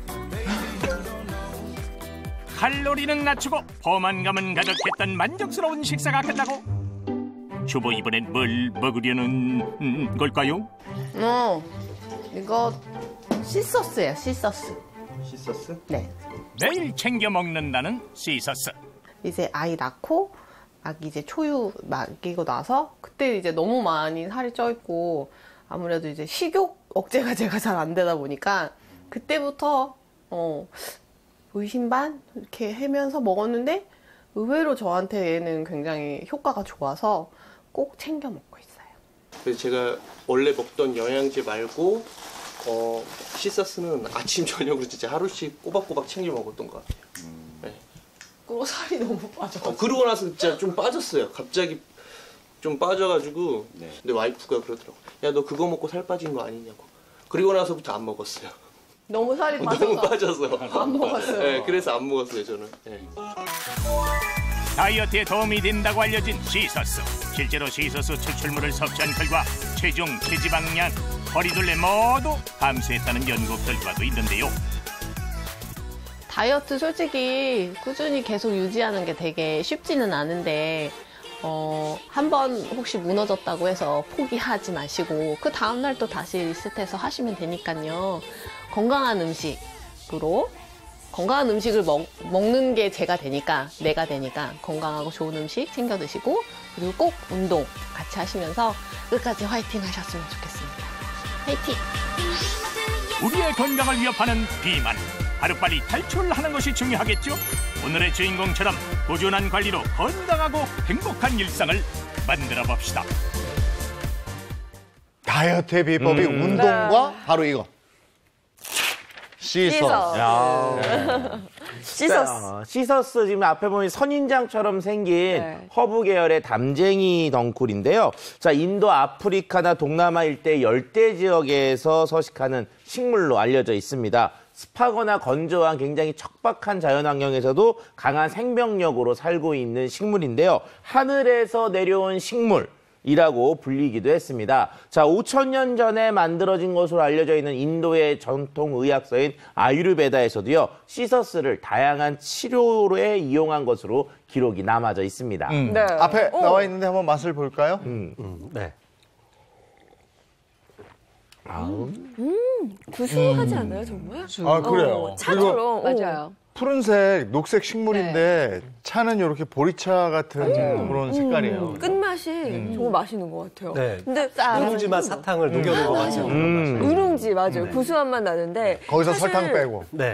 칼로리는 낮추고 포만감은 가득했던 만족스러운 식사가 끝나고 주부 이번엔 뭘 먹으려는 걸까요? 어, 이거 씨소스예요. 씨소스. 씨소스? 네. 매일 챙겨 먹는다는 씨소스. 이제 아이 낳고 막 이제 초유 맡기고 나서 그때 이제 너무 많이 살이 쪄 있고 아무래도 이제 식욕 억제가 제가 잘 안 되다 보니까 그때부터 어. 의심 반 이렇게 하면서 먹었는데 의외로 저한테는 굉장히 효과가 좋아서 꼭 챙겨 먹고 있어요. 그래서 제가 원래 먹던 영양제 말고 어, 씨소스는 아침 저녁으로 진짜 하루씩 꼬박꼬박 챙겨 먹었던 것 같아요. 음. 네. 그리고 살이 너무 빠져. 어, 그러고 나서 진짜 좀 빠졌어요. 갑자기 좀 빠져가지고 네. 근데 와이프가 그러더라고. 야, 너 그거 먹고 살 빠진 거 아니냐고. 그리고 나서부터 안 먹었어요. 너무 살이 빠져서. 너무 빠져서. 안 먹었어요. 네, 그래서 안 먹었어요, 저는. 네. 다이어트에 도움이 된다고 알려진 씨소스. 실제로 씨소스 추출물을 섭취한 결과 체중, 체지방량, 허리둘레 모두 감소했다는 연구 결과도 있는데요. 다이어트 솔직히 꾸준히 계속 유지하는 게 되게 쉽지는 않은데 어, 한번 혹시 무너졌다고 해서 포기하지 마시고 그 다음날 또 다시 리셋해서 하시면 되니까요. 건강한 음식으로 건강한 음식을 먹, 먹는 게 제가 되니까 내가 되니까 건강하고 좋은 음식 챙겨 드시고 그리고 꼭 운동 같이 하시면서 끝까지 화이팅 하셨으면 좋겠습니다. 화이팅! 우리의 건강을 위협하는 비만. 하루빨리 탈출하는 것이 중요하겠죠? 오늘의 주인공처럼 꾸준한 관리로 건강하고 행복한 일상을 만들어 봅시다. 다이어트의 비법이 음. 운동과 네. 바로 이거. 시서스. 시서스. 야. 네. 시서스. 자, 시서스 지금 앞에 보면 선인장처럼 생긴 네. 허브 계열의 담쟁이 덩쿨인데요. 자, 인도 아프리카나 동남아 일대 열대 지역에서 서식하는 식물로 알려져 있습니다. 습하거나 건조한 굉장히 척박한 자연환경에서도 강한 생명력으로 살고 있는 식물인데요. 하늘에서 내려온 식물이라고 불리기도 했습니다. 자, 오천 년 전에 만들어진 것으로 알려져 있는 인도의 전통 의학서인 아유르베다에서도요, 시서스를 다양한 치료에 이용한 것으로 기록이 남아져 있습니다. 음. 네. 앞에 오. 나와 있는데 한번 맛을 볼까요? 음. 음, 네. 음, 구수하지 않아요, 정말? 아, 그래요. 어, 차처럼. 맞아요. 푸른색, 녹색 식물인데 차는 이렇게 보리차 같은 그런 색깔이에요. 끝맛이 정말 맛있는 것 같아요. 네. 근데 누룽지 맛 사탕을 녹여놓은 것 같은 그런 음. 맛이에요. 누룽지 맞아요. 구수한 맛 나는데 거기서 사실- 설탕 빼고. 네.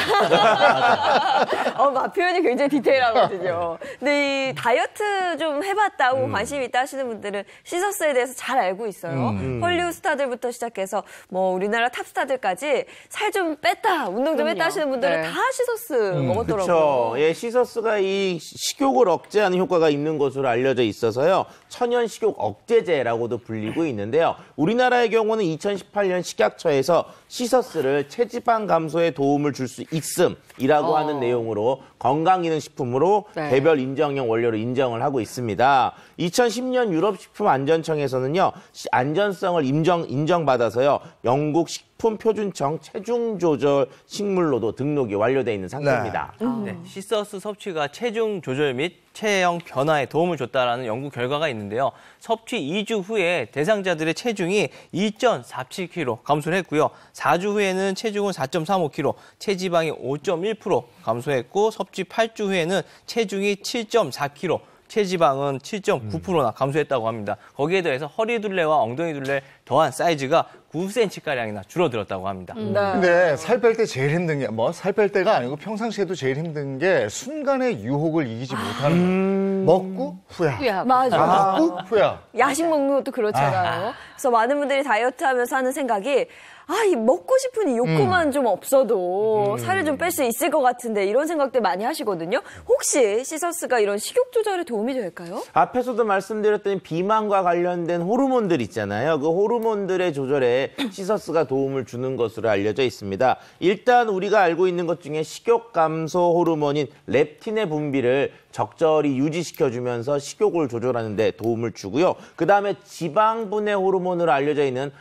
어, 맛 표현이 굉장히 디테일하거든요. 근데 이 다이어트 좀 해봤다고 관심 있다 하시는 분들은 시서스에 대해서 잘 알고 있어요. 음. 헐리우드 스타들부터 시작해서 뭐 우리나라 탑스타들까지 살 좀 뺐다, 운동 좀 그럼요. 했다 하시는 분들은 네. 다 시서스 먹었더라고요. 그렇죠. 예, 시서스가 이 식욕을 억제하는 효과가 있는 것으로 알려져 있어서요. 천연 식욕 억제제라고도 불리고 있는데요. 우리나라의 경우는 이천십팔 년 식약처에서 시서스를 체지방 감소에 도움을 줄 수 있음이라고 어. 하는 내용으로 건강기능식품으로 네. 개별 인정형 원료로 인정을 하고 있습니다. 이천십 년 유럽식품안전청에서는요, 시- 안전성을 인정, 인정받아서요, 영국 식품표준청 체중조절 식물로도 등록이 완료되어 있는 상태입니다. 네, 시서스 섭취가 체중 조절 및 체형 변화에 도움을 줬다라는 연구 결과가 있는데요. 섭취 이 주 후에 대상자들의 체중이 이 점 사칠 킬로그램 감소를 했고요. 사 주 후에는 체중은 사 점 삼오 킬로그램, 체지방이 오 점 일 퍼센트 감소했고 섭취 팔 주 후에는 체중이 칠 점 사 킬로그램, 체지방은 칠 점 구 퍼센트나 감소했다고 합니다. 거기에 더해서 허리 둘레와 엉덩이 둘레 더한 사이즈가 구 센티미터가량이나 줄어들었다고 합니다. 네. 근데 살 뺄 때 제일 힘든 게, 뭐, 살 뺄 때가 아니고 평상시에도 제일 힘든 게 순간의 유혹을 이기지 못하는 거예요. 먹고 후야. 후야. 맞아. 먹고 후야. 야식 먹는 것도 그렇잖아요. 그래서 많은 분들이 다이어트 하면서 하는 생각이 아, 이 먹고 싶은 이 욕구만 음. 좀 없어도 살을 좀 뺄 수 있을 것 같은데 이런 생각들 많이 하시거든요. 혹시 시서스가 이런 식욕 조절에 도움이 될까요? 앞에서도 말씀드렸던 비만과 관련된 호르몬들 있잖아요. 그 호르몬들의 조절에 시서스가 도움을 주는 것으로 알려져 있습니다. 일단 우리가 알고 있는 것 중에 식욕 감소 호르몬인 렙틴의 분비를 적절히 유지시켜주면서 식욕을 조절하는 데 도움을 주고요. 그 다음에 지방분해 호르몬으로 알려져 있는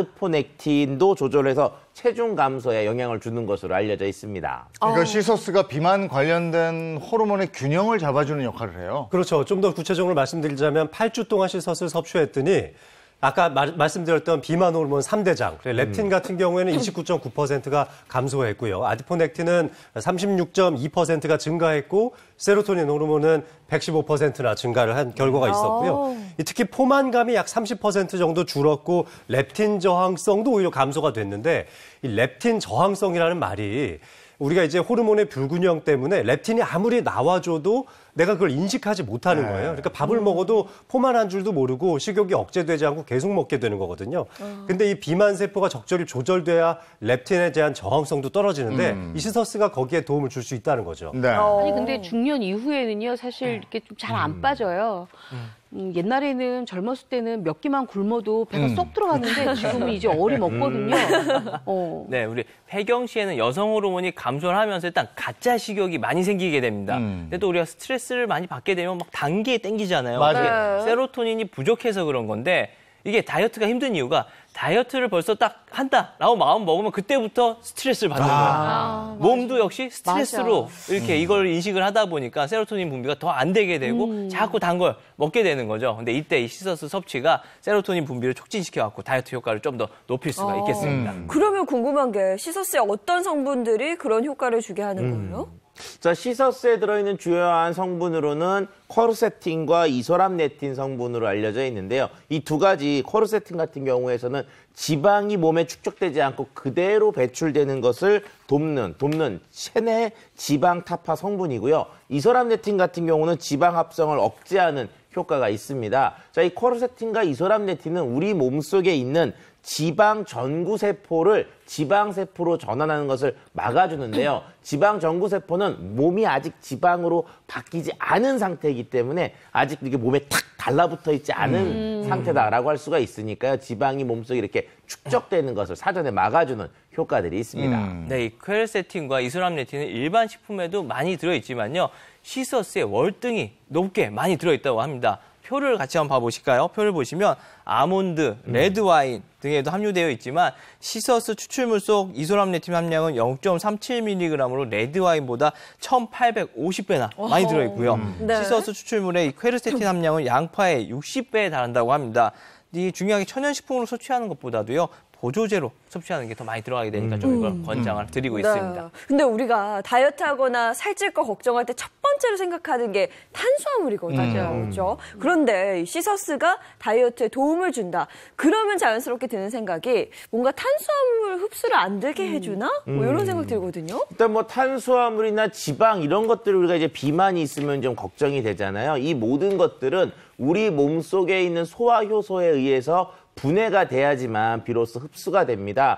아드포넥틴도 조절해서 체중 감소에 영향을 주는 것으로 알려져 있습니다. 그러니까 시서스가 비만 관련된 호르몬의 균형을 잡아주는 역할을 해요. 그렇죠. 좀 더 구체적으로 말씀드리자면 팔 주 동안 시서스를 섭취했더니 아까 말, 말씀드렸던 비만 호르몬 삼 대장, 렙틴 같은 경우에는 이십구 점 구 퍼센트가 감소했고요. 아디포넥틴은 삼십육 점 이 퍼센트가 증가했고 세로토닌 호르몬은 백십오 퍼센트나 증가를 한 결과가 있었고요. 특히 포만감이 약 삼십 퍼센트 정도 줄었고 렙틴 저항성도 오히려 감소가 됐는데 이 렙틴 저항성이라는 말이 우리가 이제 호르몬의 불균형 때문에 렙틴이 아무리 나와줘도 내가 그걸 인식하지 못하는 거예요. 그러니까 밥을 먹어도 포만한 줄도 모르고 식욕이 억제되지 않고 계속 먹게 되는 거거든요. 근데 이 비만 세포가 적절히 조절돼야 렙틴에 대한 저항성도 떨어지는데 음. 이 시서스가 거기에 도움을 줄 수 있다는 거죠. 네. 아니 근데 중년 이후에는요 사실 이렇게 좀 잘 안 빠져요. 음, 옛날에는 젊었을 때는 몇 끼만 굶어도 배가 음. 쏙 들어갔는데 지금은 이제 어리 먹거든요. 어. 네, 우리 혜경 씨에는 여성 호르몬이 감소를 하면서 일단 가짜 식욕이 많이 생기게 됩니다. 음. 근데 또 우리가 스트레스를 많이 받게 되면 막 단계에 땡기잖아요. 맞아요. 그게 세로토닌이 부족해서 그런 건데 이게 다이어트가 힘든 이유가 다이어트를 벌써 딱 한다라고 마음 먹으면 그때부터 스트레스를 받는 거예요. 아, 몸도 역시 스트레스로 맞아. 이렇게 음. 이걸 인식을 하다 보니까 세로토닌 분비가 더 안 되게 되고 음. 자꾸 단 걸 먹게 되는 거죠. 근데 이때 이 시서스 섭취가 세로토닌 분비를 촉진시켜갖고 다이어트 효과를 좀 더 높일 수가 어. 있겠습니다. 음. 그러면 궁금한 게 시서스에 어떤 성분들이 그런 효과를 주게 하는 음. 거예요? 자, 시서스에 들어있는 주요한 성분으로는 쿼르세틴과 이소람네틴 성분으로 알려져 있는데요. 이 두 가지 쿼르세틴 같은 경우에서는 지방이 몸에 축적되지 않고 그대로 배출되는 것을 돕는 돕는 체내 지방 타파 성분이고요. 이소람네틴 같은 경우는 지방 합성을 억제하는 효과가 있습니다. 자, 이 쿼르세틴과 이소람네틴은 우리 몸속에 있는 지방 전구세포를 지방세포로 전환하는 것을 막아주는데요. 지방 전구세포는 몸이 아직 지방으로 바뀌지 않은 상태이기 때문에 아직 이게 몸에 탁 달라붙어 있지 않은 음. 상태다라고 할 수가 있으니까요. 지방이 몸속에 이렇게 축적되는 것을 사전에 막아주는 효과들이 있습니다. 음. 네, 이 퀘르세틴과 이소람네틴은 일반 식품에도 많이 들어있지만요. 시서스에 월등히 높게 많이 들어있다고 합니다. 표를 같이 한번 봐보실까요? 표를 보시면 아몬드, 레드와인 등에도 함유되어 있지만 시서스 추출물 속 이소람네틴 함량은 영 점 삼칠 밀리그램으로 레드와인보다 천팔백오십 배나 많이 들어있고요. 음. 네. 시서스 추출물의 이 퀘르세틴 함량은 양파의 육십 배에 달한다고 합니다. 이 중요하게 천연식품으로 섭취하는 것보다도요. 보조제로 섭취하는 게 더 많이 들어가게 되니까 좀 이걸 음. 권장을 드리고 네. 있습니다. 근데 우리가 다이어트하거나 살찔 거 걱정할 때 첫 번째로 생각하는 게 탄수화물이거든요. 음. 그렇죠? 그런데 이 시서스가 다이어트에 도움을 준다. 그러면 자연스럽게 드는 생각이 뭔가 탄수화물 흡수를 안 되게 해주나? 뭐 이런 음. 생각 들거든요. 일단 뭐 탄수화물이나 지방 이런 것들 우리가 이제 비만이 있으면 좀 걱정이 되잖아요. 이 모든 것들은 우리 몸 속에 있는 소화 효소에 의해서 분해가 돼야지만 비로소 흡수가 됩니다.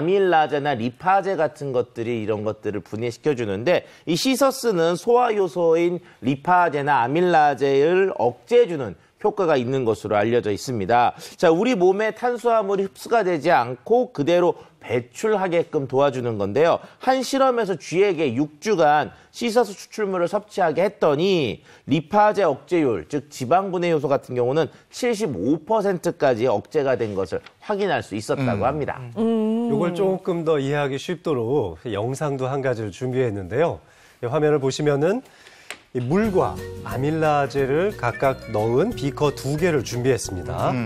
아밀라제나 리파제 같은 것들이 이런 것들을 분해시켜주는데 이 시서스는 소화 효소인 리파제나 아밀라제를 억제해주는 효과가 있는 것으로 알려져 있습니다. 자, 우리 몸에 탄수화물이 흡수가 되지 않고 그대로 배출하게끔 도와주는 건데요. 한 실험에서 쥐에게 육 주간 시서스 추출물을 섭취하게 했더니 리파제 억제율, 즉 지방분해 요소 같은 경우는 칠십오 퍼센트까지 억제가 된 것을 확인할 수 있었다고 합니다. 음. 이걸 조금 더 이해하기 쉽도록 영상도 한 가지를 준비했는데요. 화면을 보시면은 이 물과 아밀라제를 각각 넣은 비커 두 개를 준비했습니다. 음.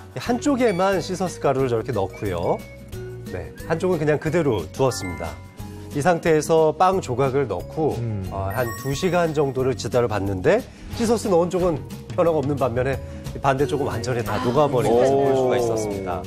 한쪽에만 시서스 가루를 저렇게 넣고요. 네, 한쪽은 그냥 그대로 두었습니다. 이 상태에서 빵 조각을 넣고 음. 어, 한 두 시간 정도를 지다를 봤는데 시서스 넣은 쪽은 변화가 없는 반면에 반대쪽은 완전히 다 녹아버린 것을 볼 수가 있었습니다.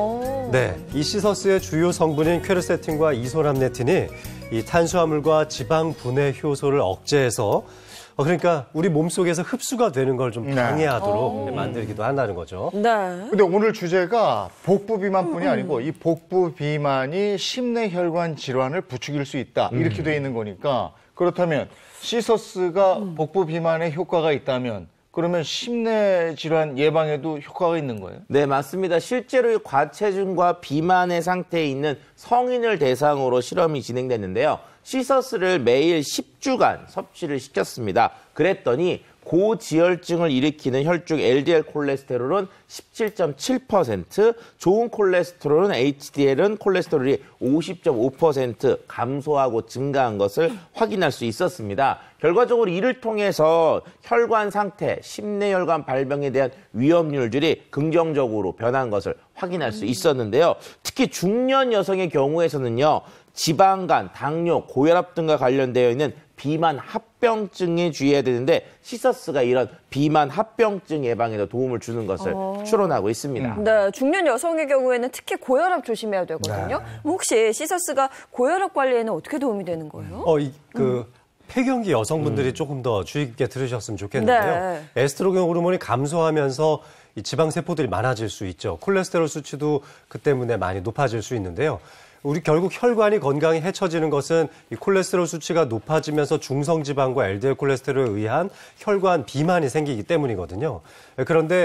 네, 이 시서스의 주요 성분인 퀘르세틴과 이소람네틴이 이 탄수화물과 지방 분해 효소를 억제해서 어, 그러니까 우리 몸속에서 흡수가 되는 걸 좀 방해하도록 네. 만들기도 한다는 거죠. 네. 근데 오늘 주제가 복부 비만뿐이 아니고 이 복부 비만이 심내혈관 질환을 부추길 수 있다. 이렇게 돼 있는 거니까 그렇다면 시서스가 복부 비만에 효과가 있다면 그러면 심내 질환 예방에도 효과가 있는 거예요? 네, 맞습니다. 실제로 이 과체중과 비만의 상태에 있는 성인을 대상으로 실험이 진행됐는데요. 시서스를 매일 십 주간 섭취를 시켰습니다. 그랬더니 고지혈증을 일으키는 혈중 엘디엘 콜레스테롤은 십칠 점 칠 퍼센트, 좋은 콜레스테롤은 에이치디엘은 콜레스테롤이 오십 점 오 퍼센트 감소하고 증가한 것을 확인할 수 있었습니다. 결과적으로 이를 통해서 혈관 상태, 심내혈관 발병에 대한 위험률들이 긍정적으로 변한 것을 확인할 수 있었는데요. 특히 중년 여성의 경우에서는요. 지방간, 당뇨, 고혈압 등과 관련되어 있는 비만 합병증에 주의해야 되는데 시서스가 이런 비만 합병증 예방에도 도움을 주는 것을 어. 추론하고 있습니다. 네, 중년 여성의 경우에는 특히 고혈압 조심해야 되거든요. 네. 혹시 시서스가 고혈압 관리에는 어떻게 도움이 되는 거예요? 어, 이, 그, 폐경기 여성분들이 음. 조금 더 주의 깊게 들으셨으면 좋겠는데요. 네. 에스트로겐 호르몬이 감소하면서 이 지방세포들이 많아질 수 있죠. 콜레스테롤 수치도 그 때문에 많이 높아질 수 있는데요. 우리 결국 혈관이 건강히 해쳐지는 것은 이 콜레스테롤 수치가 높아지면서 중성지방과 엘디엘 콜레스테롤에 의한 혈관 비만이 생기기 때문이거든요. 그런데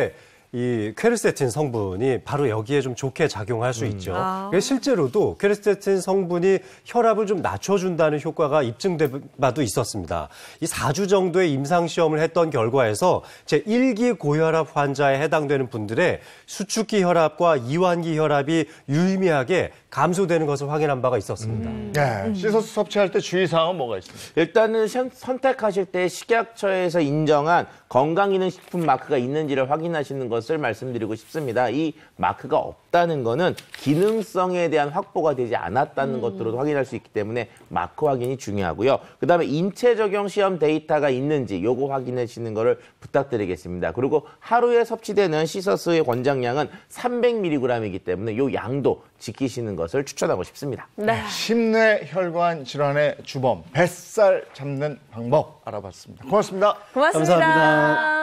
이 퀘르세틴 성분이 바로 여기에 좀 좋게 작용할 수 음. 있죠. 아. 그래서 실제로도 퀘르세틴 성분이 혈압을 좀 낮춰준다는 효과가 입증된 바도 있었습니다. 이 사 주 정도의 임상시험을 했던 결과에서 제일 기 고혈압 환자에 해당되는 분들의 수축기 혈압과 이완기 혈압이 유의미하게 감소되는 것을 확인한 바가 있었습니다. 음. 네, 시소스 섭취할 때 주의사항은 뭐가 있습니까? 일단은 선- 선택하실 때 식약처에서 인정한 건강기능식품 마크가 있는지를 확인하시는 것을 말씀드리고 싶습니다. 이 마크가 없다는 것은 기능성에 대한 확보가 되지 않았다는 음. 것들도 확인할 수 있기 때문에 마크 확인이 중요하고요. 그다음에 인체 적용 시험 데이터가 있는지 요거 확인하시는 거를 부탁드리겠습니다. 그리고 하루에 섭취되는 시서스의 권장량은 삼백 밀리그램이기 때문에 요 양도 지키시는 것을 추천하고 싶습니다. 네. 심뇌혈관 질환의 주범, 뱃살 잡는 방법 알아봤습니다. 고맙습니다. 고맙습니다. 감사합니다.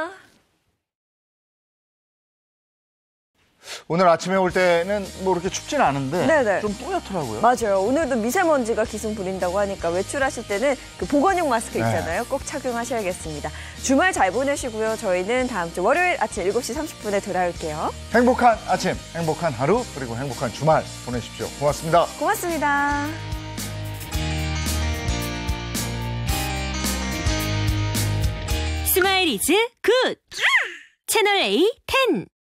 오늘 아침에 올 때는 뭐 그렇게 춥진 않은데 네네. 좀 뿌옇더라고요. 맞아요. 오늘도 미세먼지가 기승 부린다고 하니까 외출하실 때는 그 보건용 마스크 네. 있잖아요. 꼭 착용하셔야겠습니다. 주말 잘 보내시고요. 저희는 다음 주 월요일 아침 일곱 시 삼십 분에 돌아올게요. 행복한 아침, 행복한 하루, 그리고 행복한 주말 보내십시오. 고맙습니다. 고맙습니다. 스마일 이즈 굿! 채널 A 텐